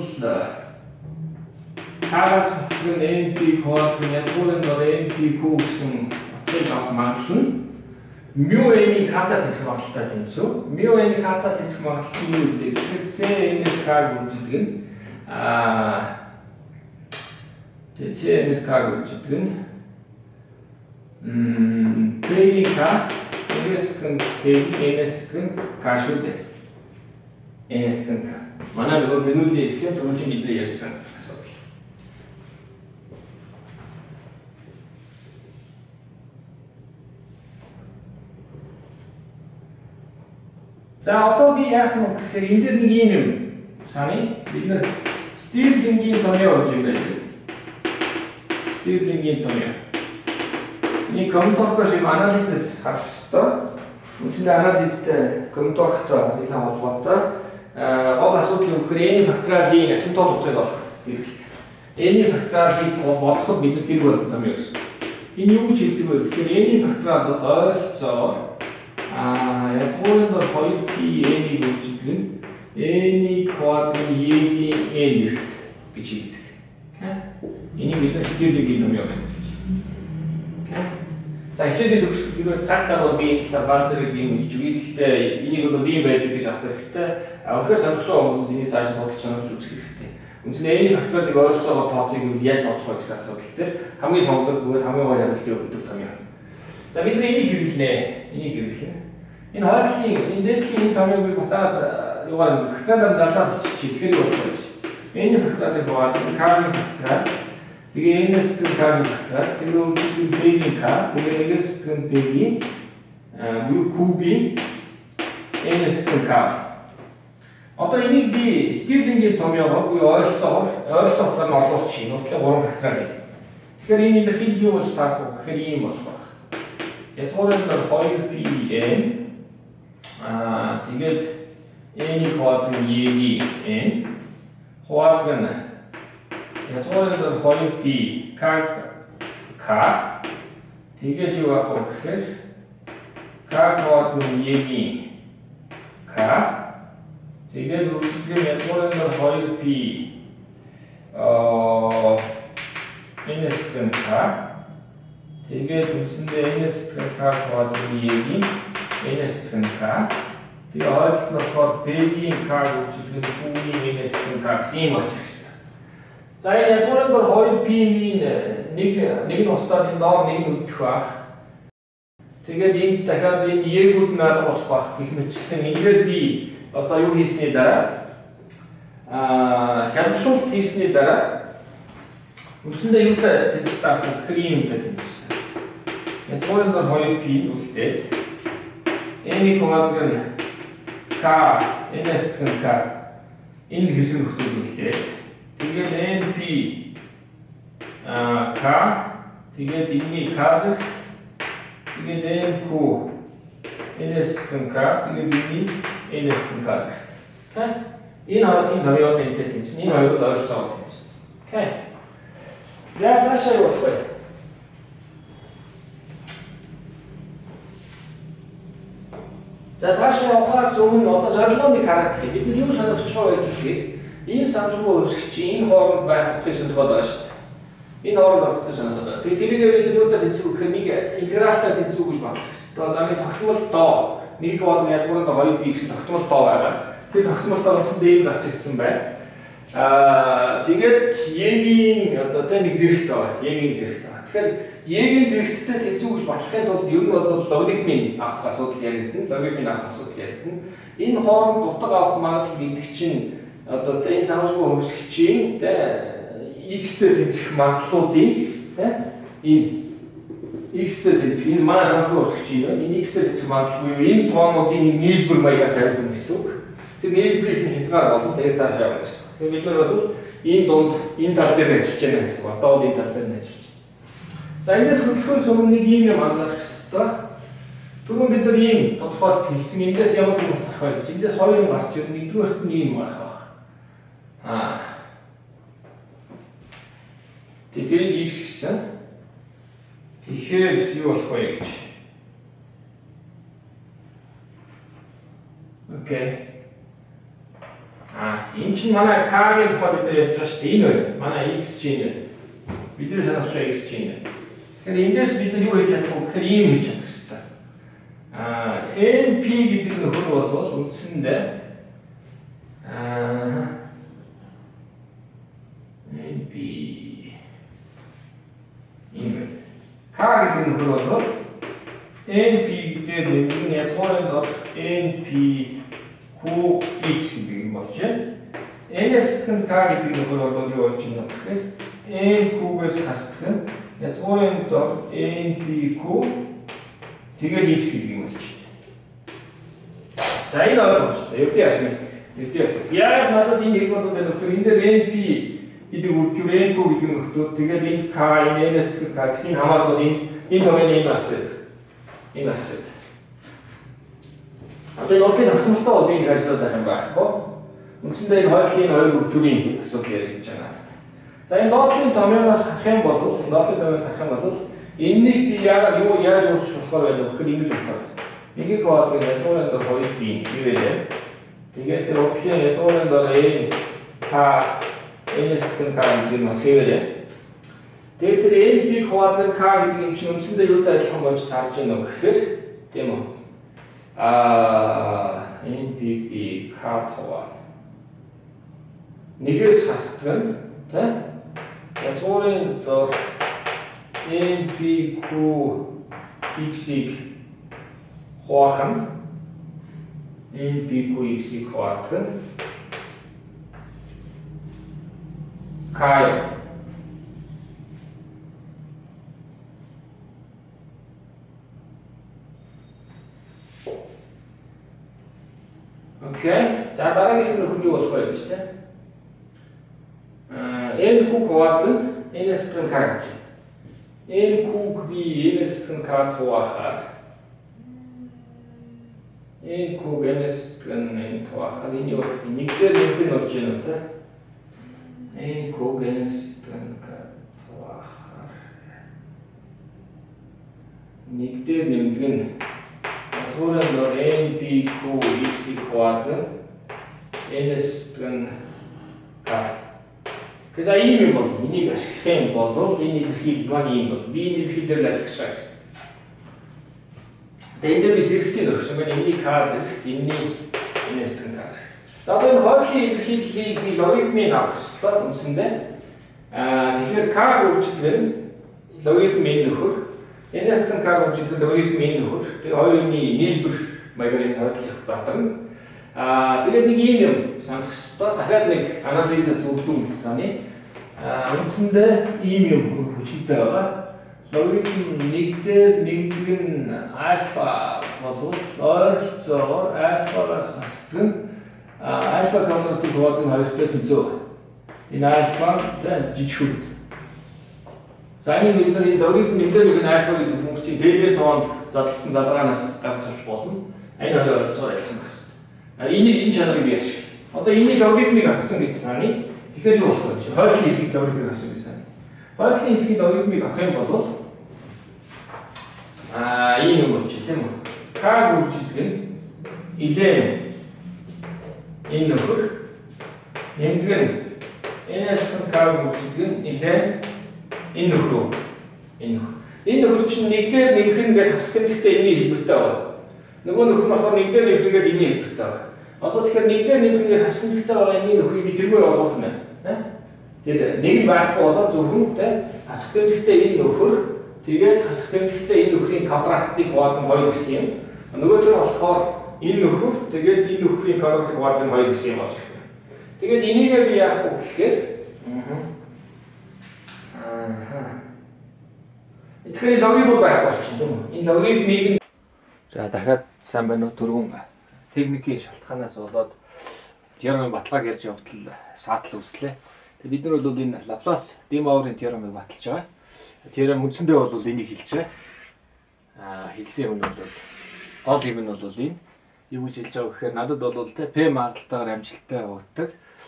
тагаас хасдаг np квадрат язгуурын дор np q гэсэн утгыг авах магадлал нь mu n-ийн ката тэнцэх магадaltaй тэнцүү. Mu n-ийн ката тэнцэх магадлал нь юу вэ гэхээр c-ээс k үржидэг нь аа тэгээ c-ээс k үржидэг нь м p-ийн k n-ээс гэн n-ээс гэн k шүү дээ. n-ээс гэн k. Манай нөгөө гэнүүлийн хэсгийн түрүүчийн бидний ярьсан асуудал. За одоо би яах нь гэхээр энэ дээр нэг юм юм саны бид нар Stirling-ийн томьёо гэж юм байна. Stirling-ийн томьёо. Энэ коммуторкош юм анализис харах ёстой. Үндсэндээ анализтэй коммуторктой нэг холбоотой гол асуудал юу гэхээр n-ийн факториалын асимптот утгыг олох хэрэгтэй. N-ийн факториалыг бодоход бид хэрэг болдог томьёо гэсэн. Энэ юу гэж хэлдэг вэ гэхээр n-ийн факториал бол ойролцоогоор а язгуурын дор хоёр p n-ийг үржидэг нь n-ийн квадрат y-ийн n зэрэг гэж хэлдэг. Энийг бид нар Stirling-ийн томьёо гэж хэлдэг. За хичээлийн төгсгөл цаг гаруй би талаар бааз зэрэг юм хэлж өгье. Гэхдээ энийг бол ийм байдаг гэж авах хэрэгтэй. А өнөхөр сонгож байгаа хүмүүс энийг цааш судалж сонирхож үзэх хэрэгтэй. Үндсэндээ n-ийн факториалыг ойролцоогоор тооцоог нь яаж тооцох вэ гэсэн асуудал дээр хамгийн сонгодог бөгөөд хамгийн гол хариултыг өгдөг томьёо. За бид нар энийг хэрэглэнэ. Энийг хэрэглэнэ. Энэ хойдлын энэ дэдлийн энэ томьёог би буцаад юугаар факториалаар зарлаад бичих тэгэхээр болох юм шиг. N-ийн факториалыг бод k-ийн факториал тэгээ n-ээс гэн k-ийн факториал тэгээ өөрөөр b-ийн k тэгээ нэгээс гэн b-ийн буюу q-ийн n-ээс гэн k. Одоо энийг би Stirling-ийн томьёогоор буюу ойролцоогоор ойролцоогоор нь оруулчих юм. Өөрөлдөө гурван факториал. Тэгэхээр энэ илэрхийлэл юу болж таах вэ гэхээр ийм болох баг. Язгуурын дор хоёр p n аа тэгээд n-ийн квадрат y-ийн n хуваалг нь язгуурын дор хоёр p k k тэгээд юу авах вэ гэхээр k квадрат y-ийн k тэгээд үржигдэл язгуурын дор хоёр p аа n-ээс гэн k тэгээд үндсэндээ n-ээс гэн k квадрат y-ийн n-ээс гэн k тэгээ ойлголт нь болохоор b-ийн k үржидэг нь q-ийн n-ээс гэн k гэсэн юм болж ирэх хэрэгтэй. За энэ язгуурын дор хоёр p-ийн нэг нэг нь устдаад энэ доор нэг нь үлдэх байх. Тэгээд энд дахиад энэ y-гүүд нь алга болох байх гэх мэтчлэн ингээд би одоо юу хийсний дараа аа хямдшуулт хийсний дараа үндсэндээ юутай тэнцэж авах крем гэдэг юм. Язгуурын дор хоёр p үлдээд N-ийг хуваадаг нь K, N-с гэх нь K. Энэ хэсэг нөхцөл үлдээ. Тэгээд N P а K тэгээд энэний K зэрэг тэгээд N Q N-с гэх нь K тэгээд энэний N-с гэх нь K зэрэг. Окей? Энэ хоёр энэ хоёроо энтэй тэнцэн. Энэ хоёрыг ойролцоогоор тэнцэн. Окей. За цаашаа юу болох вэ? За цаашаа явахаас өмнө одоо зорилгоны харагдах. Бид нар юу сонирхож байгаа вэ гэхээр энэ санамжгүй хувьсгчийн энэ хооронд байх утгыг сонирхоод байгаа шүү дээ. Энэ хооронд байх утгыг сонирхоод байгаа. Тэгээд тэрийг бид нар юутай тэнцвэх гэхээр нэг интегралтай тэнцвэх гэж бодлоо гэсэн. Одоо замын тогтмол доо нэг болон язгууранд хоёр бий гэсэн тогтмол доо байгаа. Тэгээд тогтмол доо гэсэн дээр гарч ирсэн байна. Аа тэгээд Е-ийн одоо тэ нэг зэрэгт байгаа. Е-ийн зэрэгт байгаа. Тэгэхээр Е-ийн зэрэгттэй тэнцвэх гэж бодлохын тулд ер нь бол логарифмын авах асуудал яригдана. Логарифмын авах асуудал яригдана. Энэ хооронд утга авах магадлал гэдэг чинь одоо тэ энэ санамжгүй хувьсгчийн тэ x-тэй тэнцэх магадлалуудын тэ энэ x-тэй тэнцэх энэ манай санамжгүй хувьсгчийн байна. Энэ x-тэй тэнцэх магадлал буюу энэ тоонуудын нэг нийлбэр маягаар тавигдана гэсэн үг. Тэр нийлбэрийн хязгаар болон тэгээд цааш явна гэсэн. Тэгээд бид нар бол энэ дунд энэ тал дээр ажиллаж байна гэсэн. Одоо бол энэ тал дээр ажиллаж байна. За эндээс хөдлөхөөс өмнө нэг юм юм анзаарах хэрэгтэй. Түрүүн бид нар ийм тодорхойлт хэлсэн. Эндээс ямар нэг болох вэ гэж. Эндээс хоёр юм гарч ирнэ. Нэгдүгээрт нь ийм гарах баг. Аа. Тэгээд x гэсэн. Тэгэхээр юу болох вэ гэж. Окей. Аа, энэ чинь манай k-гийн тухай бид нар ярьж байгаа шүү дээ. Энэ байна. Манай x чинь байна. Бидний санагч x чинь байна. Тэгэхээр эндээс бид нар юу хийж чадах вэ гэхээр ийм хийж чадах хэрэгтэй. Аа, N P гэдэг нөхөр бол үндсэндээ аа N P ийм K гэдэг нөхөр бол N P дээр нэг язгуурын дор N P Q X гэдэг юм болж байна. N-с гэх нь K гэдэг нөхөр бол юу болж байна гэхээр N Q-гээс хасдаг нь язгуурын дор N P Q тэгээд x гэдэг юм болж байна. За энэ ойлгомжтой. Өвдөө яах вэ? Өвдөө. Яг надад энэ хэрэг болоод байна гэхээр энэ дээр N P гэдэг үржүүр N Q гэдэг нөхдөд тэгээд энэ K, N-с гэх K гэсэн хамаарлал энэ энэ томьёо ийм асууад. Энэ асууад. Одоо энэ урдын тогтмолтой бол би нэг ажиллаад байх юм байхгүй. Үндсэндээ энэ хоёрын хоёр үржүүрийн асуудал яригдж байна. За энэ доотлын томьёоноос харах юм бол энэ доотлын томьёоноос харах юм бол энэнийг би яагаад юу яаж өөрчлөх болохоор байна вэ гэхээр ингэж болохоор. Нэгийг боодгийн язгуурын дор хоёр бий гэвэлээ. Тэгээд тэр урдлын язгуурын дор N K N-с гэх K гэдэг нь бас хэвээрээ. Тэгээд тэр N P хуваалгын K гэдэг юм чинь үндсэндээ юутай адилхан болж таарж байна вэ гэхээр тийм үү? Аа N P P K хуваа. Нэгээс хасдаг нь тэ язгуурын дор N P Q X-ийг хуваах нь N P Q X-ийг хуваах нь K. Окей. За дараагийн нөхөр юу болох вэ гэж тэ? Аа N Q хуваах нь N-с гэх K гэж. N Q би N-с гэх K хуваахаар N Q N-с гэх N хуваахаар энэ бол нэг дээр нэмэх нь болж байна уу тэ? N Q N-с гэх K хуваахаар нэг дээр нэмдэг нь язгуурын дор N P Q X-ийг хуваах N-с гэх K. Гэхдээ ийм юм бол энийг ашиглах юм бол энэ илэрхийлэл маань ийм бол би энэ илэрхийлэлээр л ажиллах шээ гэсэн. Тэгээд энэ би зэрэгтийн өргөсөн байна. Энийг K зэрэгт, энэний N-с гэх K зэрэгт. За одоо энэ хоёрын илэрхийллийг би логарифмыг авах хэрэгтэй үндсэндээ. Аа тэгэхээр K хурцлэр логарифмын нөхөр N-с гэх K хурцлэр логарифмын нөхөр. Тэгээд хоёрын нийлбэр маягаар энэ хариулах задарна. Аа тэгээд нэг ийм юм санах хэрэгтэй. Дахиад нэг анализээс үлдэн саний. Аа үндсэндээ ийм юм хүчтэй байгаа. логарифм нэг дээр нэгдэг нь альфа болвол ойролцоогоор альфагаас хасдаг нь альфа квадратын квадрын хоёртой тэнцүү. Энэ альфа тэ жижиг. За энэ бид нар энэ логарифм нэг дээр нэг нь альфа гэдэг функцийг тэлгээр тоонд задлсан задгаанаас гарч авч болно. Энэ хоёр ойролцоогоор адилхан гэсэн. А энийг энэ чанарыг бий ашиглав. Одоо энийг логарифмыг авсан гэж санаа. Тэгэхээр юу болох вэ? Хойдлын хэсгийг логарифмыг авсан гэж санаа. Хойдлын хэсгийг логарифмыг авах юм бол а ийм юм болчих тийм үү? К үржидэг нь илэн энэ нөхөр нэмдэг нь энэс К үржидэг нь илэн энэ нөхөр энэ нөхөр энэ нөхөр чинь нэг дээр нэмэх нь гэж хасдаг гэхдээ энэний хэлбэртэй байна. Нөгөө нөхөр нь болохоор нэг дээр нэмэх нь энэний хэлбэртэй байна. Одоо тэгэхээр нэг дээр нэмэх нь хасдаг гэхдээ байгаа энэний нөхрийг би тэргээр олгох юм байна. Тэгээд нэг нь байхгүй болоо зөвхөн тэ хасдаг гэхдээ энэ нөхөр тэгээд хасах тэмдэгтээ энэ нөхрийн квадратын квадрын хоёр гэсэн юм. Нөгөөдөр болохоор энэ нөхөр тэгээд энэ нөхрийн квадратын квадрын хоёр гэсэн юм болж байна. Тэгээд энийгээ би яах вэ гэхээр аа. Тэгэхээр логарифм байх болчихно тийм үү? Энэ логарифмыг за дахиад сайн байна уу түргэн техникийн шалтгаанаас болоод теоремын баталгааг ярьж явтал саатал үүслээ. Тэгээд бид нар бол энэ Лаплас Демаурын теоремыг баталж байгаа. Теорем үндсэндээ бол энийг хэлж байгаа. Аа хэлсэн юм нь бол гол юм нь бол энэ юу гэж хэлж байгаа гэхээр надад бол тэ P магадaltaгаар амжилттай явагддаг.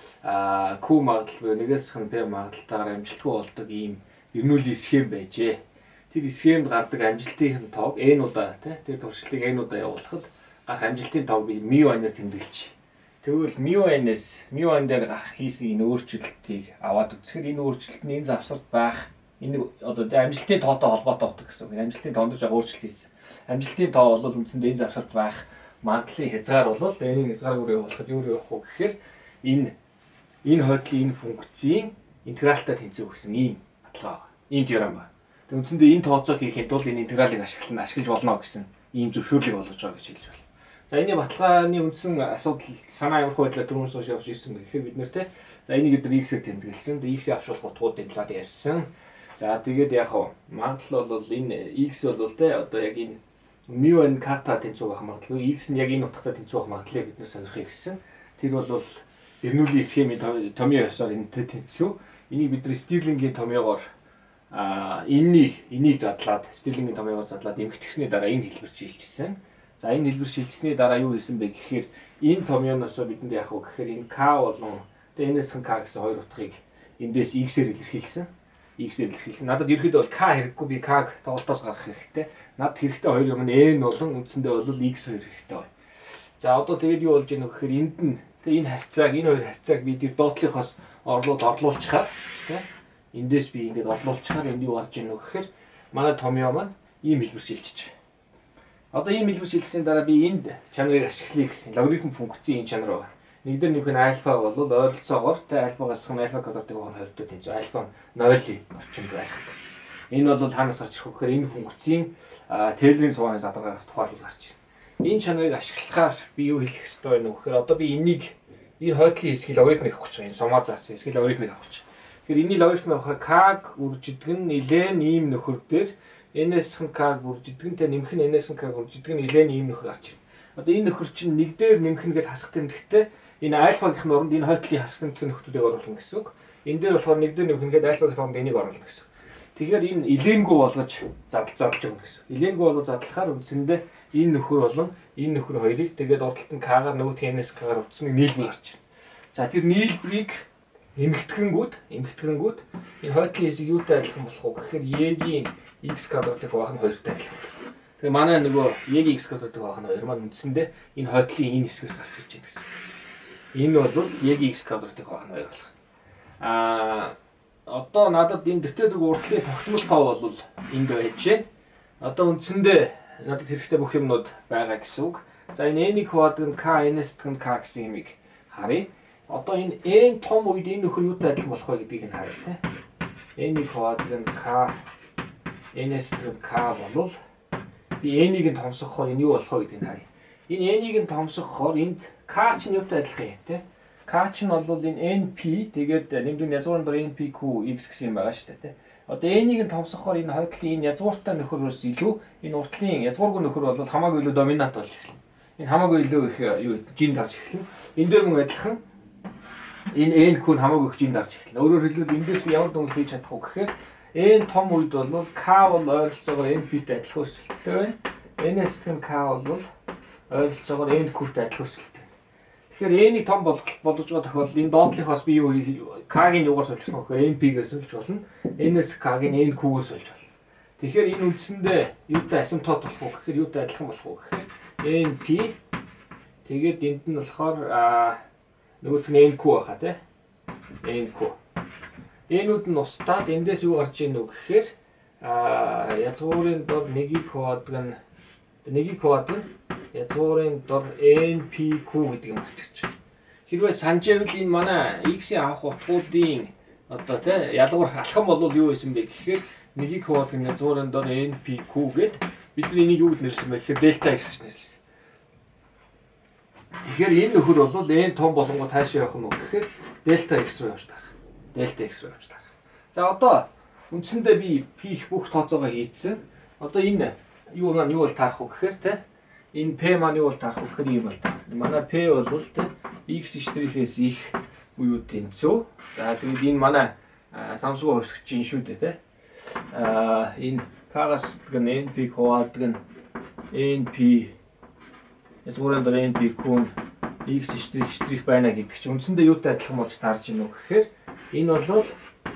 Аа Q магадлал нэгээс хэн P магадaltaгаар амжилтгүй болдог ийм эрнүүлийн схем байжээ. Тэр схемд гардаг амжилтын тоог n удаа тэ тэр туршилтыг n удаа явуулахад гарах амжилтын тоог би μn-ээр тэмдэглэж. Тэгвэл μn-ээс μn дээр гарах хийсэн энэ өөрчлөлтийг аваад үзэхэд энэ өөрчлөлт нь энэ завсарт байх энэ одоо амжилтын тоотой холбоотой утга гэсэн үг. Амжилтын тоонд жоо өөрчлөлт хийсэн. Амжилтын тоо бол үндсэндээ энэ завсарт байх магадлалын хязгаар бол энэ хязгаарыг өөрөө явуулахад юу явах вэ гэхээр энэ энэ хойдлын энэ функцийн интегралтай тэнцүү гэсэн ийм баталгаа байна. Ийм теорем байна. Тэг үндсэндээ энэ тооцоог хийхэд бол энэ интегралыг ашиглан ашиглаж болно гэсэн ийм зөвшөөрлийг олгож байгаа гэж хэлж байна. За энэ баталгааны үндсэн асуудал санаа ямархуу байдлаар түрүүнээс хойш явж ирсэн гэхээр бид нэр те за энийг бид x-ээр тэмдэглэсэн. X-ийг авчруулах утгуудын талаар ярьсан. За тэгээд яг хаа магадлал бол энэ x бол тэ одоо яг энэ μn ката тэнцүү байх магадлал x нь яг энэ утгатай тэнцүү байх магадлалыг бид нэр сонирхыг гэсэн. Тэр бол эрнүүлийн схемийн томьёо ёсоор энэ тэнцүү. Энийг бид нэр Стирлингийн томьёогоор а энэнийг энийг задлаад Стирлингийн томьёогоор задлаад эмхтгсний дараа энэ хэлбэр шилжчихсэн. За энэ хэлбэр шилжсэний дараа юу хийсэн бэ гэхээр энэ томьёоноос бидэнд яг хаа гэхээр энэ k болон энэс k гэсэн хоёр утгыг эндээс x-ээр илэрхийлсэн. X-ээр илэрхийлсэн. Надад ерөөхдөө бол k хэрэггүй би k-г тоглолтоос гаргах хэрэгтэй. Надад хэрэгтэй хоёр юм нь n болон үндсэндээ бол x хоёр хэрэгтэй байна. За одоо тэгээд юу болж ийнө гэхээр энд нь тэгээ энэ харьцааг энэ хоёр харьцааг би тэр доотлихоос орлууд орлуулчихаар тийм эндээс би ингээд орлуулчихаар энд юу гарч ийнө гэхээр манай томьёо маань ийм хэлбэр шилжиж байна. Одоо ийм хэлбэр шилжсэний дараа би энд чанарыг ашиглая гэсэн логарифм функцийн энэ чанар байна. Нэг дээр нөх нь альфа бол ойролцоогоор тэ альфагаас хэн альфа квадратыг хоёртой тэнцүү альфа нойлын орчимд байх. Энэ бол хаанаас гарч ирэх вэ гэхээр энэ функцийн Тейлорын цугааны задгаргаас тухайлбал гарч ирнэ. Энэ чанарыг ашиглахаар би юу хэлэх ёстой вэ гэхээр одоо би энийг энэ хойдлын хэсгийг логарифмыг авах гэж байгаа. Энэ сумаар заасан хэсгийг логарифмыг авах гэж. Тэгэхээр энийг логарифмыг авахаар k үржидэг нь нэлээд ийм нөхөр дээр n-ээс хэн k үржидэг нь тэ нэмэх нь n-ээс хэн k үржидэг нь нэлээд ийм нөхөр гарч ирнэ. Одоо энэ нөхөр чинь нэг дээр нэмэх нь гэж хасах тэмдэгтэй энэ альфагийнхын оронд энэ хойдлын хасах тэмдэгтэй нөхрүүдийг оруулна гэсэн үг. Энэ дээр болохоор нэг дээр нэмэх нь гэж альфагийнхын оронд энийг оруулна гэсэн үг. Тэгэхээр энэ илээнгүй болгож задлж задлж өгнө гэсэн. Илээнгүй болгож задлахаар үндсэндээ энэ нөхөр болон энэ нөхөр хоёрыг тэгээд урдталт нь k-гаар нөгөөх n-ээс k-гаар утсан нийлбэр гарч ирнэ. За тэр нийлбэрийг эмхтгэнгүүд эмхтгэнгүүд энэ хойдлын хэсэг юутай адилхан болох вэ гэхээр y-ийн x квадратыг хуваах нь хоёртой адилхан. Тэгээ манай нөгөө y-ийн x квадратыг хуваах нь хоёр маань үндсэндээ энэ хойдлын энэ хэсгээс гарч ирж байна гэсэн. Энэ бол y-ийн x квадратыг хуваах нь хоёр болох. Аа одоо надад энэ дэвтэр уртлын тогтмол тоо бол энд байж байна. Одоо үндсэндээ надад хэрэгтэй бүх юмнууд байгаа гэсэн үг. За энэ n-ийн квадрат k n-ээс k гэсэн юмыг харъя. Одоо энэ n том үед энэ нөхөр юутай адилхан болох вэ гэдгийг нь харъя тийм. n-ийн квадрат k n-ээс k болвол би n-ийг нь томсгохоор энэ юу болох вэ гэдгийг нь харъя. Энэ n-ийг нь томсгохоор энд k чинь юутай адилхан юм тийм. K ч нь бол энэ эн пи тэгээд нэмдэг язгуурын дор эн пи кью x гэсэн юм байгаа шүү дээ. Одоо n-ийг нь томсгохоор энэ хойдлын энэ язгууртай нөхөрөөс илүү энэ уртлын язгуургүй нөхөр бол хамаагүй илүү доминант болж эхэлнэ. Энэ хамаагүй илүү их юу жин дарж эхэлнэ. Энэ дээр мөн адилхан энэ n хүн хамаагүй их жин дарж эхэлнэ. Өөрөөр хэлбэл эндээс би ямар дүнг хийж чадах вэ гэхээр n том үед бол k бол ойролцоогоор n p-тэй адилхан өсөлттэй байна. N-ээс нь k бол ойролцоогоор n q-тэй адилхан өсөлттэй. Тэгэхээр n-ийг том болгох болгож байгаа тохиолдолд энэ доотлихоос би юу k-гийн юугаар сольж болох вэ? эн пи-гээр сольж болно. N-ээс k-гийн эн кью-гээр сольж болно. Тэгэхээр энэ үндсэндээ юутай асимптот болох вэ гэхээр юутай адилхан болох вэ гэхээр эн пи тэгээд энд нь болохоор нөгөөх нь эн кью байхаа тий. эн кью. N-үүд нь устдаад эндээс юу гарч ийн вэ гэхээр язгуурын дор нэгийг хувадаг нь нэгийг хувадаг язгуурын дор эн пи кью гэдэг юм болчихж байна. Хэрвээ санаж байвал энэ манай x-ийн авах утгуудын одоо тий ялгуур алхам бол юу байсан бэ гэхээр нэгийг хувадаг язгуурын дор эн пи кью гэд бидний энийг юу гэж нэрлсэн бэ гэхээр дельта x гэж нэрлсэн. Тэгэхээр энэ нөхөр бол n том болонгод хаашаа явах нь вэ гэхээр дельта x руу явж тарах. Дельта x руу явж тарах. За одоо үндсэндээ би p их бүх тооцоогоо хийцэн. Одоо энэ юу маань юу бол таарах вэ гэхээр тий энэ p маань юу бол таарах вэ гэхээр ийм бол таарах. Манай p бол тий x штрихээс их буюу тэнцүү. За тэгээд энэ манай самсуу хувьсгч юм шүү дээ тий. Аа энэ k-гаас гэн np хуваалдаг нь np язгуурын дор эн пи кью x штрих штрих байна гэдэг чинь үндсэндээ юутай адилхан болж таарж байна уу гэхээр энэ бол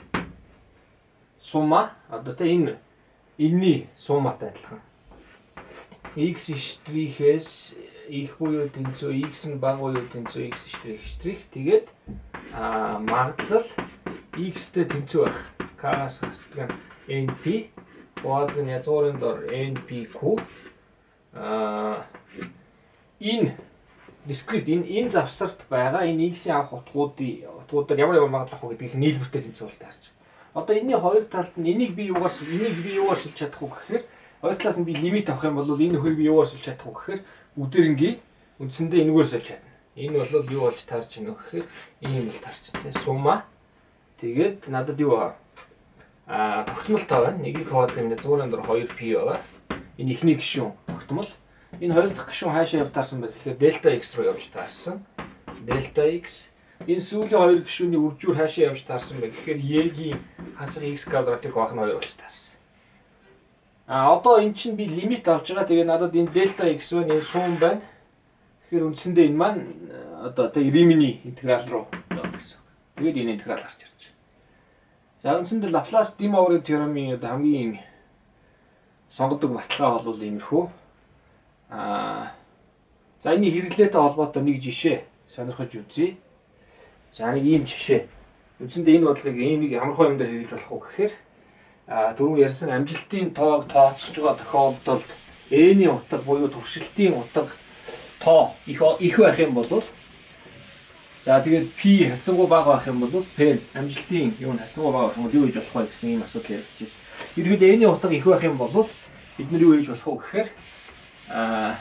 сумма одоо тэ энэ энэний сумматай адилхан. X штрихээс их буюу тэнцүү x нь бага буюу тэнцүү x штрих штрих тэгээд аа магадлал x-тэй тэнцүү байх. K-аас хасдаг нь np хуваалдаг нь язгуурын дор эн пи кью аа энэ дискрет энэ энэ завсарт байгаа энэ x-ийн авах утгуудын утгуудаар ямар ямар магадлал вэ гэдгийг нийлбэртэй тэнцвэрлэж таарч. Одоо энэний хоёр талд нь энийг би юугаар энийг би юугаар шилж чадах вэ гэхээр хоёр талаас нь би лимит авах юм бол энэ нөхрийг би юугаар шилж чадах вэ гэхээр бүдэрнгийн үндсэндээ энэгээр сольж чадна. Энэ бол юу болж таарч байна вэ гэхээр ийм бол таарч байна. Сумма тэгээд надад юу аа тогтмолтой байна. Нэгийг хаваадаг энэ зуурын дор хоёр пи байгаа. Энэ ихний гишүүн тогтмол. Энэ хоёр дахь гишүүн хаашаа явж таарсан бэ гэхээр дельта x руу явж таарсан. Дельта x. Энэ сүүлийн хоёр гишүүний үржүүр хаашаа явж таарсан бэ гэхээр y-гийн хасах x квадратыг хуваах нь хоёр болж таарсан. А одоо эн чинь би лимит авч байгаа. Тэгээ надад энэ дельта x байна, энэ сум байна. Тэгэхээр үндсэндээ энэ маань одоо тэ римний интеграл руу явна гэсэн. Тэгээд энэ интеграл гарч ирж байна. За үндсэндээ Лаплас Димоврын теоремын одоо хамгийн сонгодог баталгаа бол иймэрхүү. Аа за энэ хэрэглээтэй холбоотой нэг жишээ сонирхож үзье. За нэг ийм жишээ. Үндсэндээ энэ бодлогыг энийг ямар хөө юм дээр хэрэгжүүлж болох вэ гэхээр аа түрүү ярьсан амжилтын тоог тооцож байгаа тохиолдолд n-ийн утга буюу туршилтын утга тоо их их байх юм бол за тэгээд p хацангуй бага байх юм бол p амжилтын юу нь хацангуй бага байх юм юу хийж болох вэ гэсэн ийм асуудал ярьж байна. Иргэд n-ийн утга их байх юм бол бид нар юу хийж болох вэ гэхээр а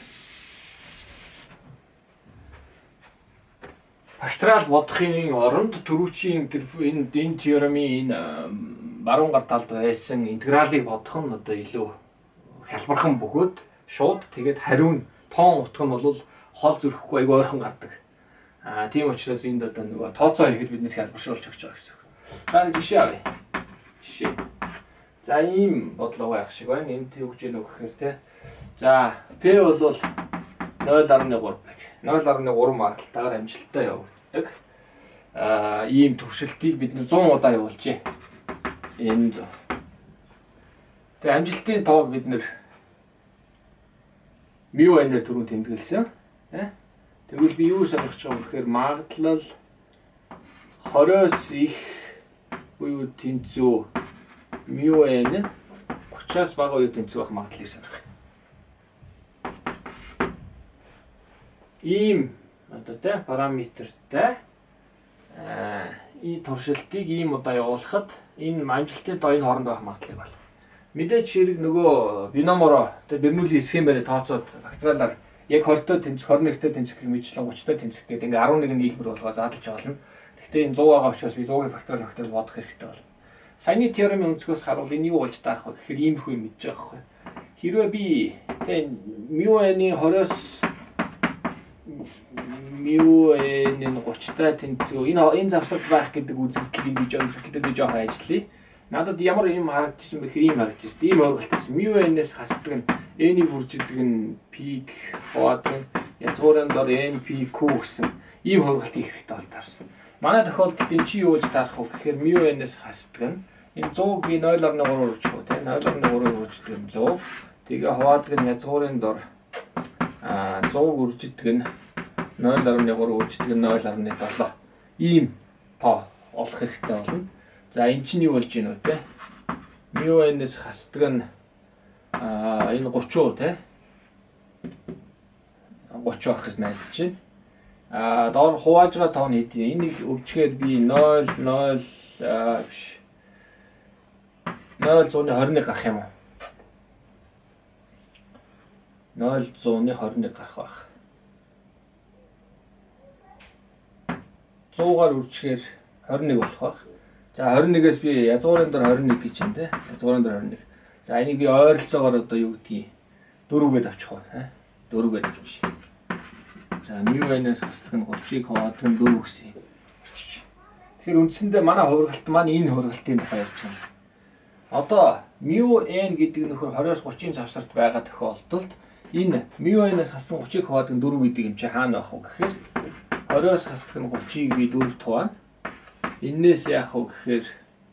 факториал бодохын оронд түрүүчийн энэ энэ теоремын энэ баруун гар талд байсан интегралыг бодох нь одоо илүү хялбархан бөгөөд шууд тэгээд хариу нь тоон утга нь бол хол зөрөхгүй айгүй ойрхон гардаг. Аа тийм учраас энд одоо нөгөө тооцоо хийхэд бид нэр хялбаршуулж өгч байгаа гэсэн. За жишээ авъя. Жишээ. За ийм бодлого байх шиг байна. Энд өгч яах вэ гэхээр те. За P бол нуль гаруй гурав байх. нуль гаруй гурав магадaltaгаар амжилттай явуулдаг. Аа ийм туршилтыг бид зуун удаа явуулжээ. Энэ зуун. Тэгээ амжилтын тоог бид нэр мю n-ээр түрүүн тэмдэглэсэн. Тэгвэл би юу сонирхож байгаа юм гэхээр магадлал хорioос их буюу тэнцүү мю n гуравчаас бага буюу тэнцүү байх магадлалыг сонирх. Ийм одоо тэ параметртай аа и туршилтыг ийм удаа явуулахад энэ амжилтын тооны хооронд байх магадлалыг бол. Мэдээч хэрэг нөгөө биномороо тэ Бернулли схемээр тооцоод факториалаар яг twenty-той тэнцэх, twenty-one-тэй тэнцэх мэдлэн thirty-той тэнцэх гэдэг ингээ eleven нийлбэр болгоо задлж болно. Гэхдээ энэ one hundred байгаа учраас би one hund-ийн факториал факториал бодох хэрэгтэй болно. Саяны теоремын өнцгөөс харуул энэ юу болж дарах вэ гэхээр ийм их юм мэдж байгаа байхгүй. Хэрвээ би тэ μn-ийн twenty-оос μn-ийн thirty-тай тэнцүү энэ энэ завсарт байх гэдэг үзэгдлийг би жоо үзэгдлээ жоох ажиллая. Надад ямар юм харагдсан бэ гэхээр ийм харагдсан. Ийм ойлголтсон. μn-ээс хасдаг нь n-ийг бүржүүлдэг нь p хаваадаг язгуурын дор npq гэсэн ийм ойлголт хийх хэрэгтэй бол таарсан. Манай тохиолдолд энэ чи юу гэж дарах вэ гэхээр μn-ээс хасдаг нь энэ one hundred гийн zero point three үржих үү те zero point three үрждэг нь one hundred. Тэгээ хаваадаг нь язгуурын дор а one hundred үрждэг нь zero point three үрждэг нь zero point seven. Ийм тоо олох хэрэгтэй болно. За энэ чинь юу болж байна вэ те? μn-ээс хасдаг нь а энэ thirty те. thirty авах гэж найдаж байна. А доор хувааж байгаа тоон хэд вэ? Энийг өвчгээд би zero zero биш zero one twenty-one гарах юм уу? zero one twenty-one гарах байх. one hund-аар үржихээр twenty-one болох байх. За twenty-one-ээс би язгуурын дор twenty-one гэж байна те. Язгуурын дор twenty-one. За энийг би ойролцоогоор одоо юу гэдгийг four-гээд авчих уу? four-гээд авчих. За μn-ээс хасдаг нь thirty-ыг хаваадаг нь four гэсэн юм. Тэгэхээр үндсэндээ манай хувиргалт маань энэ хувиргалтын тухай ярьж байна. Одоо μn гэдэг нөхөр twenty-оос thirty-ийн завсарт байгаа тохиолдолд энэ μn-ээс хасдаг thirty-ыг хаваадаг нь four гэдэг юм чи хаана байх вэ гэхээр twenty-оос хасдаг нь thirty-ыг би four туваана. Эннээс яах вэ гэхээр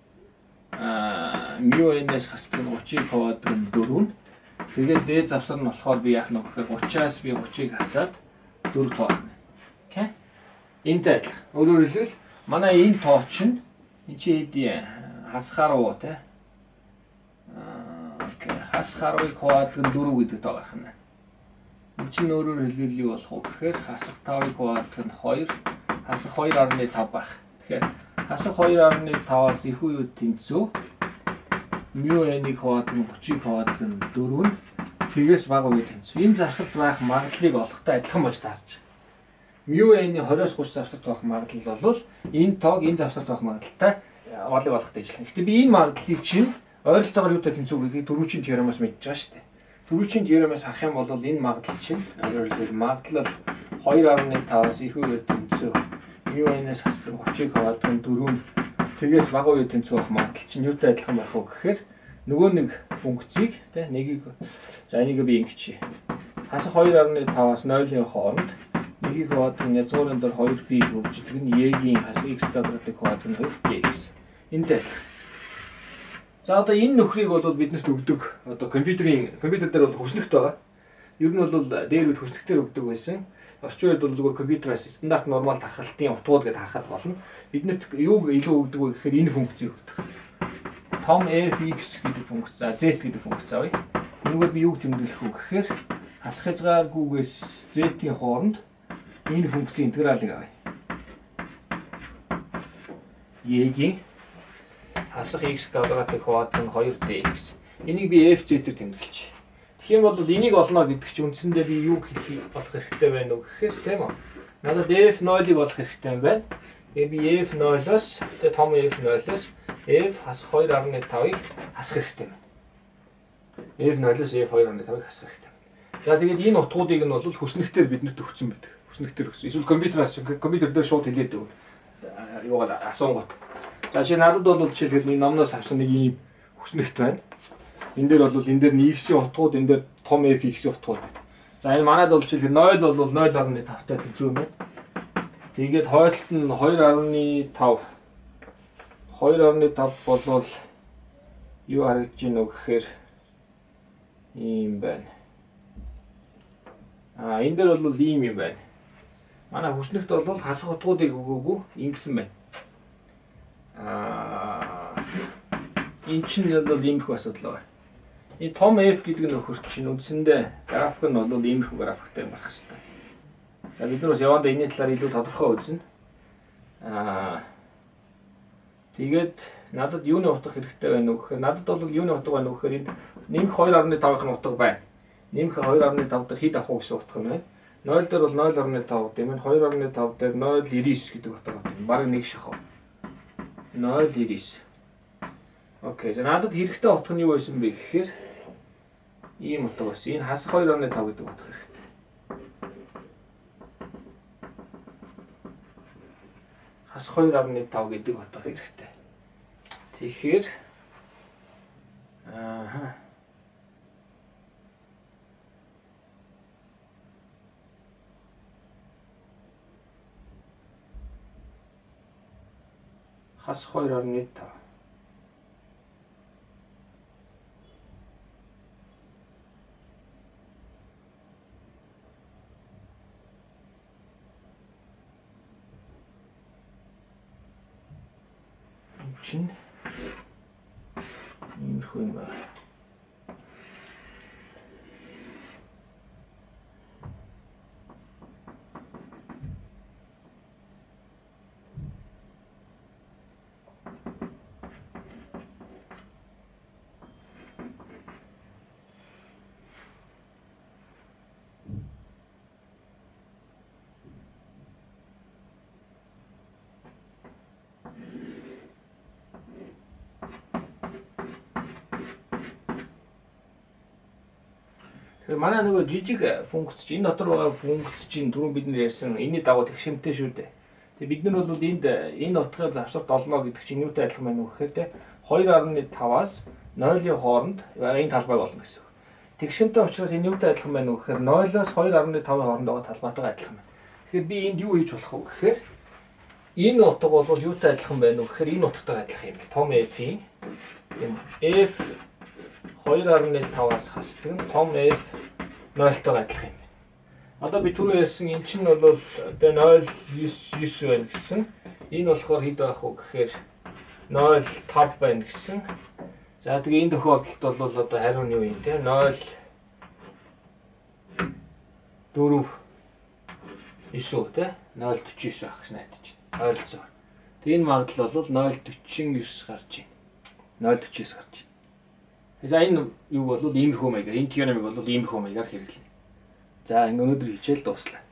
аа μn-ээс хасдаг нь thirty-ыг хаваадаг нь four. Тэгээд дээд завсар нь болохоор би яах нь вэ гэхээр thirty-аас би thirty-ыг хасаад four тоохно. Окей? Энтэй адилхан. Өөрөөр хэлбэл манай энэ тоо чинь энэ чи хэдий хасахаар уу те? Аа окей. Хасахаарыг хаваадаг нь four гэдэг тоо гарах нь. Энэ чинь өөрөөр хэлбэл юу болох вэ гэхээр хасах five-ыг хаваадаг нь two, хасах two point five байх. Тэгэхээр хасах two point five-аас ихүү юу тэнцүү? μn-ийг хаваадаг нь thirty-ыг хаваадаг нь four нь тэгээс бага үе тэнцүү. Энэ завсарт байх магадлалыг олохтой адилхан болж таарч. μn-ийн twenty-оос thirty завсарт байх магадлал бол энэ тоог энэ завсарт байх магадлалтай олыг олохтой ажиллана. Гэхдээ би энэ магадлалыг чинь ойролцоогоор юутай тэнцүү гэдгийг дөрвөчийн теоремоос мэдж байгаа шүү дээ. Дөрвөчийн теоремоос харах юм бол энэ магадлал чинь магадлал two point five-аас их үе тэнцүү. μn-ээс хасдаг thirty-ыг хаваадаг нь four нь тэгээс бага үе тэнцүү байх магадлал чинь юутай адилхан байх вэ гэхээр нөгөө нэг функцийг тэ нэгийг за энийг би ингэчээ. Хасах two point five-аас zero-ийн хооронд нэгийг хаваадаг нь язгуурын дор two p үрждэг нь y-ийн хасах x квадратыг хаваадаг нь two p гэсэн. Энтэй адилхан. За одоо энэ нөхрийг бол биднэрт өгдөг. Одоо компьютерийн компьютер дээр бол хүснэгт байгаа. Ер нь бол дээр үд хүснэгтээр өгдөг байсан. Орчин үед бол зөвхөн компьютераас стандарт нормал тархалтын утгууд гэдээ харахад болно. Биднэрт юу илүү өгдөг вэ гэхээр энэ функцийг өгдөг. Tom fx гэдэг функц, за z гэдэг функц авъя. Энэгээр би юуг тэмдэглэх вэ гэхээр хасах хязгааргүйгээс z-ийн хооронд энэ функцийн интегралыг авъя. Y-ийн хасах x квадратыг хаваадаг нь two dx. Энийг би fz-ээр тэмдэглэж. Тэгэх юм бол энийг олно гэдэг чинь үндсэндээ би юу хийх болох хэрэгтэй байна уу гэхээр тийм үү? Надад f zero-ыг олох хэрэгтэй юм байна. Тэгээ би f zero-оос тэгээ том f zero-оос f хасах two point five-ыг хасах хэрэгтэй байна. f zero-оос f two point five-ыг хасах хэрэгтэй. За тэгээд энэ утгуудыг нь бол хүснэгтээр биднэрт өгсөн байдаг. Хүснэгтээр өгсөн. Эсвэл компьютераас компьютер дээр шууд хэлээд өгнө. Юугаар асуугот. За чи надад бол жишээлбэл энэ номноос авсан нэг ийм хүснэгт байна. Энэ дээр бол энэ дээр нь x-ийн утгууд, энэ дээр том f(x)-ийн утгууд. За энэ манайд бол жишээлбэл zero бол zero point five-тай тэнцүү юм байна. Тэгээд хойдолт нь two point five. two point five болвол юу харагдаж байна вэ гэхээр ийм байна. А энэ дээр бол ийм юм байна. Манай хүснэгт бол хасах утгуудыг өгөөгүй ингэсэн байна. Аа энэ чинь бол иймэрхүү асуудал байна. Энэ том f гэдэг нь нөхөр чинь үндсэндээ график нь бол иймэрхүү графиктай байх хэрэгтэй. За бид нар бас явандаа энэ талаар илүү тодорхой үзнэ. Аа тэгээд надад юуны утга хэрэгтэй байна уу гэхээр надад бол юуны утга байна уу гэхээр энэ нэмэх two point five-ын утга байна. нэмэх two point five дээр хэд авах уу гэсэн утга юм байна. nol дээр бол nol point five гэдэг юм. two point five дээр nol point nine гэдэг утга байна. Бараг нэг шахав. nol point nine. Окей. За надад хэрэгтэй утга нь юу байсан бэ гэхээр ийм утга байсан. Энэ хасах two point five гэдэг утга хэрэгтэй. Хасах two point five гэдэг утга хэрэгтэй. Тэгэхээр ааха хас two point five. чин иймэрхүү юм байна. манай нөгөө жижиг функц чинь энэ дотор байгаа функц чинь түрүүн бид нэр ярьсан энэний дагуу тэгшимтэй шүү дээ. Тэгээ бид нар бол энд энэ утгыг завсарт олно гэдэг чинь юутай адилхан байна уу гэхээр те two point five-аас nol-ийн хооронд энэ талбайг олно гэсэн үг. Тэгшимтэй учраас энэ юутай адилхан байна уу гэхээр nol-оос two point five-ийн хооронд байгаа талбайтайгаа адилхан байна. Тэгэхээр би энд юу хийж болох вэ гэхээр энэ утга бол юутай адилхан байна уу гэхээр энэ утгатайгаа адилхан юм. Том f-ийн f two point five-аас хасдаг нь том f nol-тойгоо адилхан юм. Одоо би түрүү ярьсан энэ чинь бол одоо nol nine байна гэсэн. Энэ болохоор хэд байх вэ гэхээр nol five байна гэсэн. За тэгээ энэ тохиолдолд бол одоо хариу нь юу юм те nol four nine те nol forty-nine байх гэж найдаж байна. Ойролцоо. Тэгээ энэ магадлал бол nol forty-nine гарч байна. nol forty-nine гарч байна. За энэ юу бол иймэрхүү маягаар энэ теоремыг бол иймэрхүү маягаар хэрэглэнэ. За ингээ өнөөдөр хичээл дуслаа.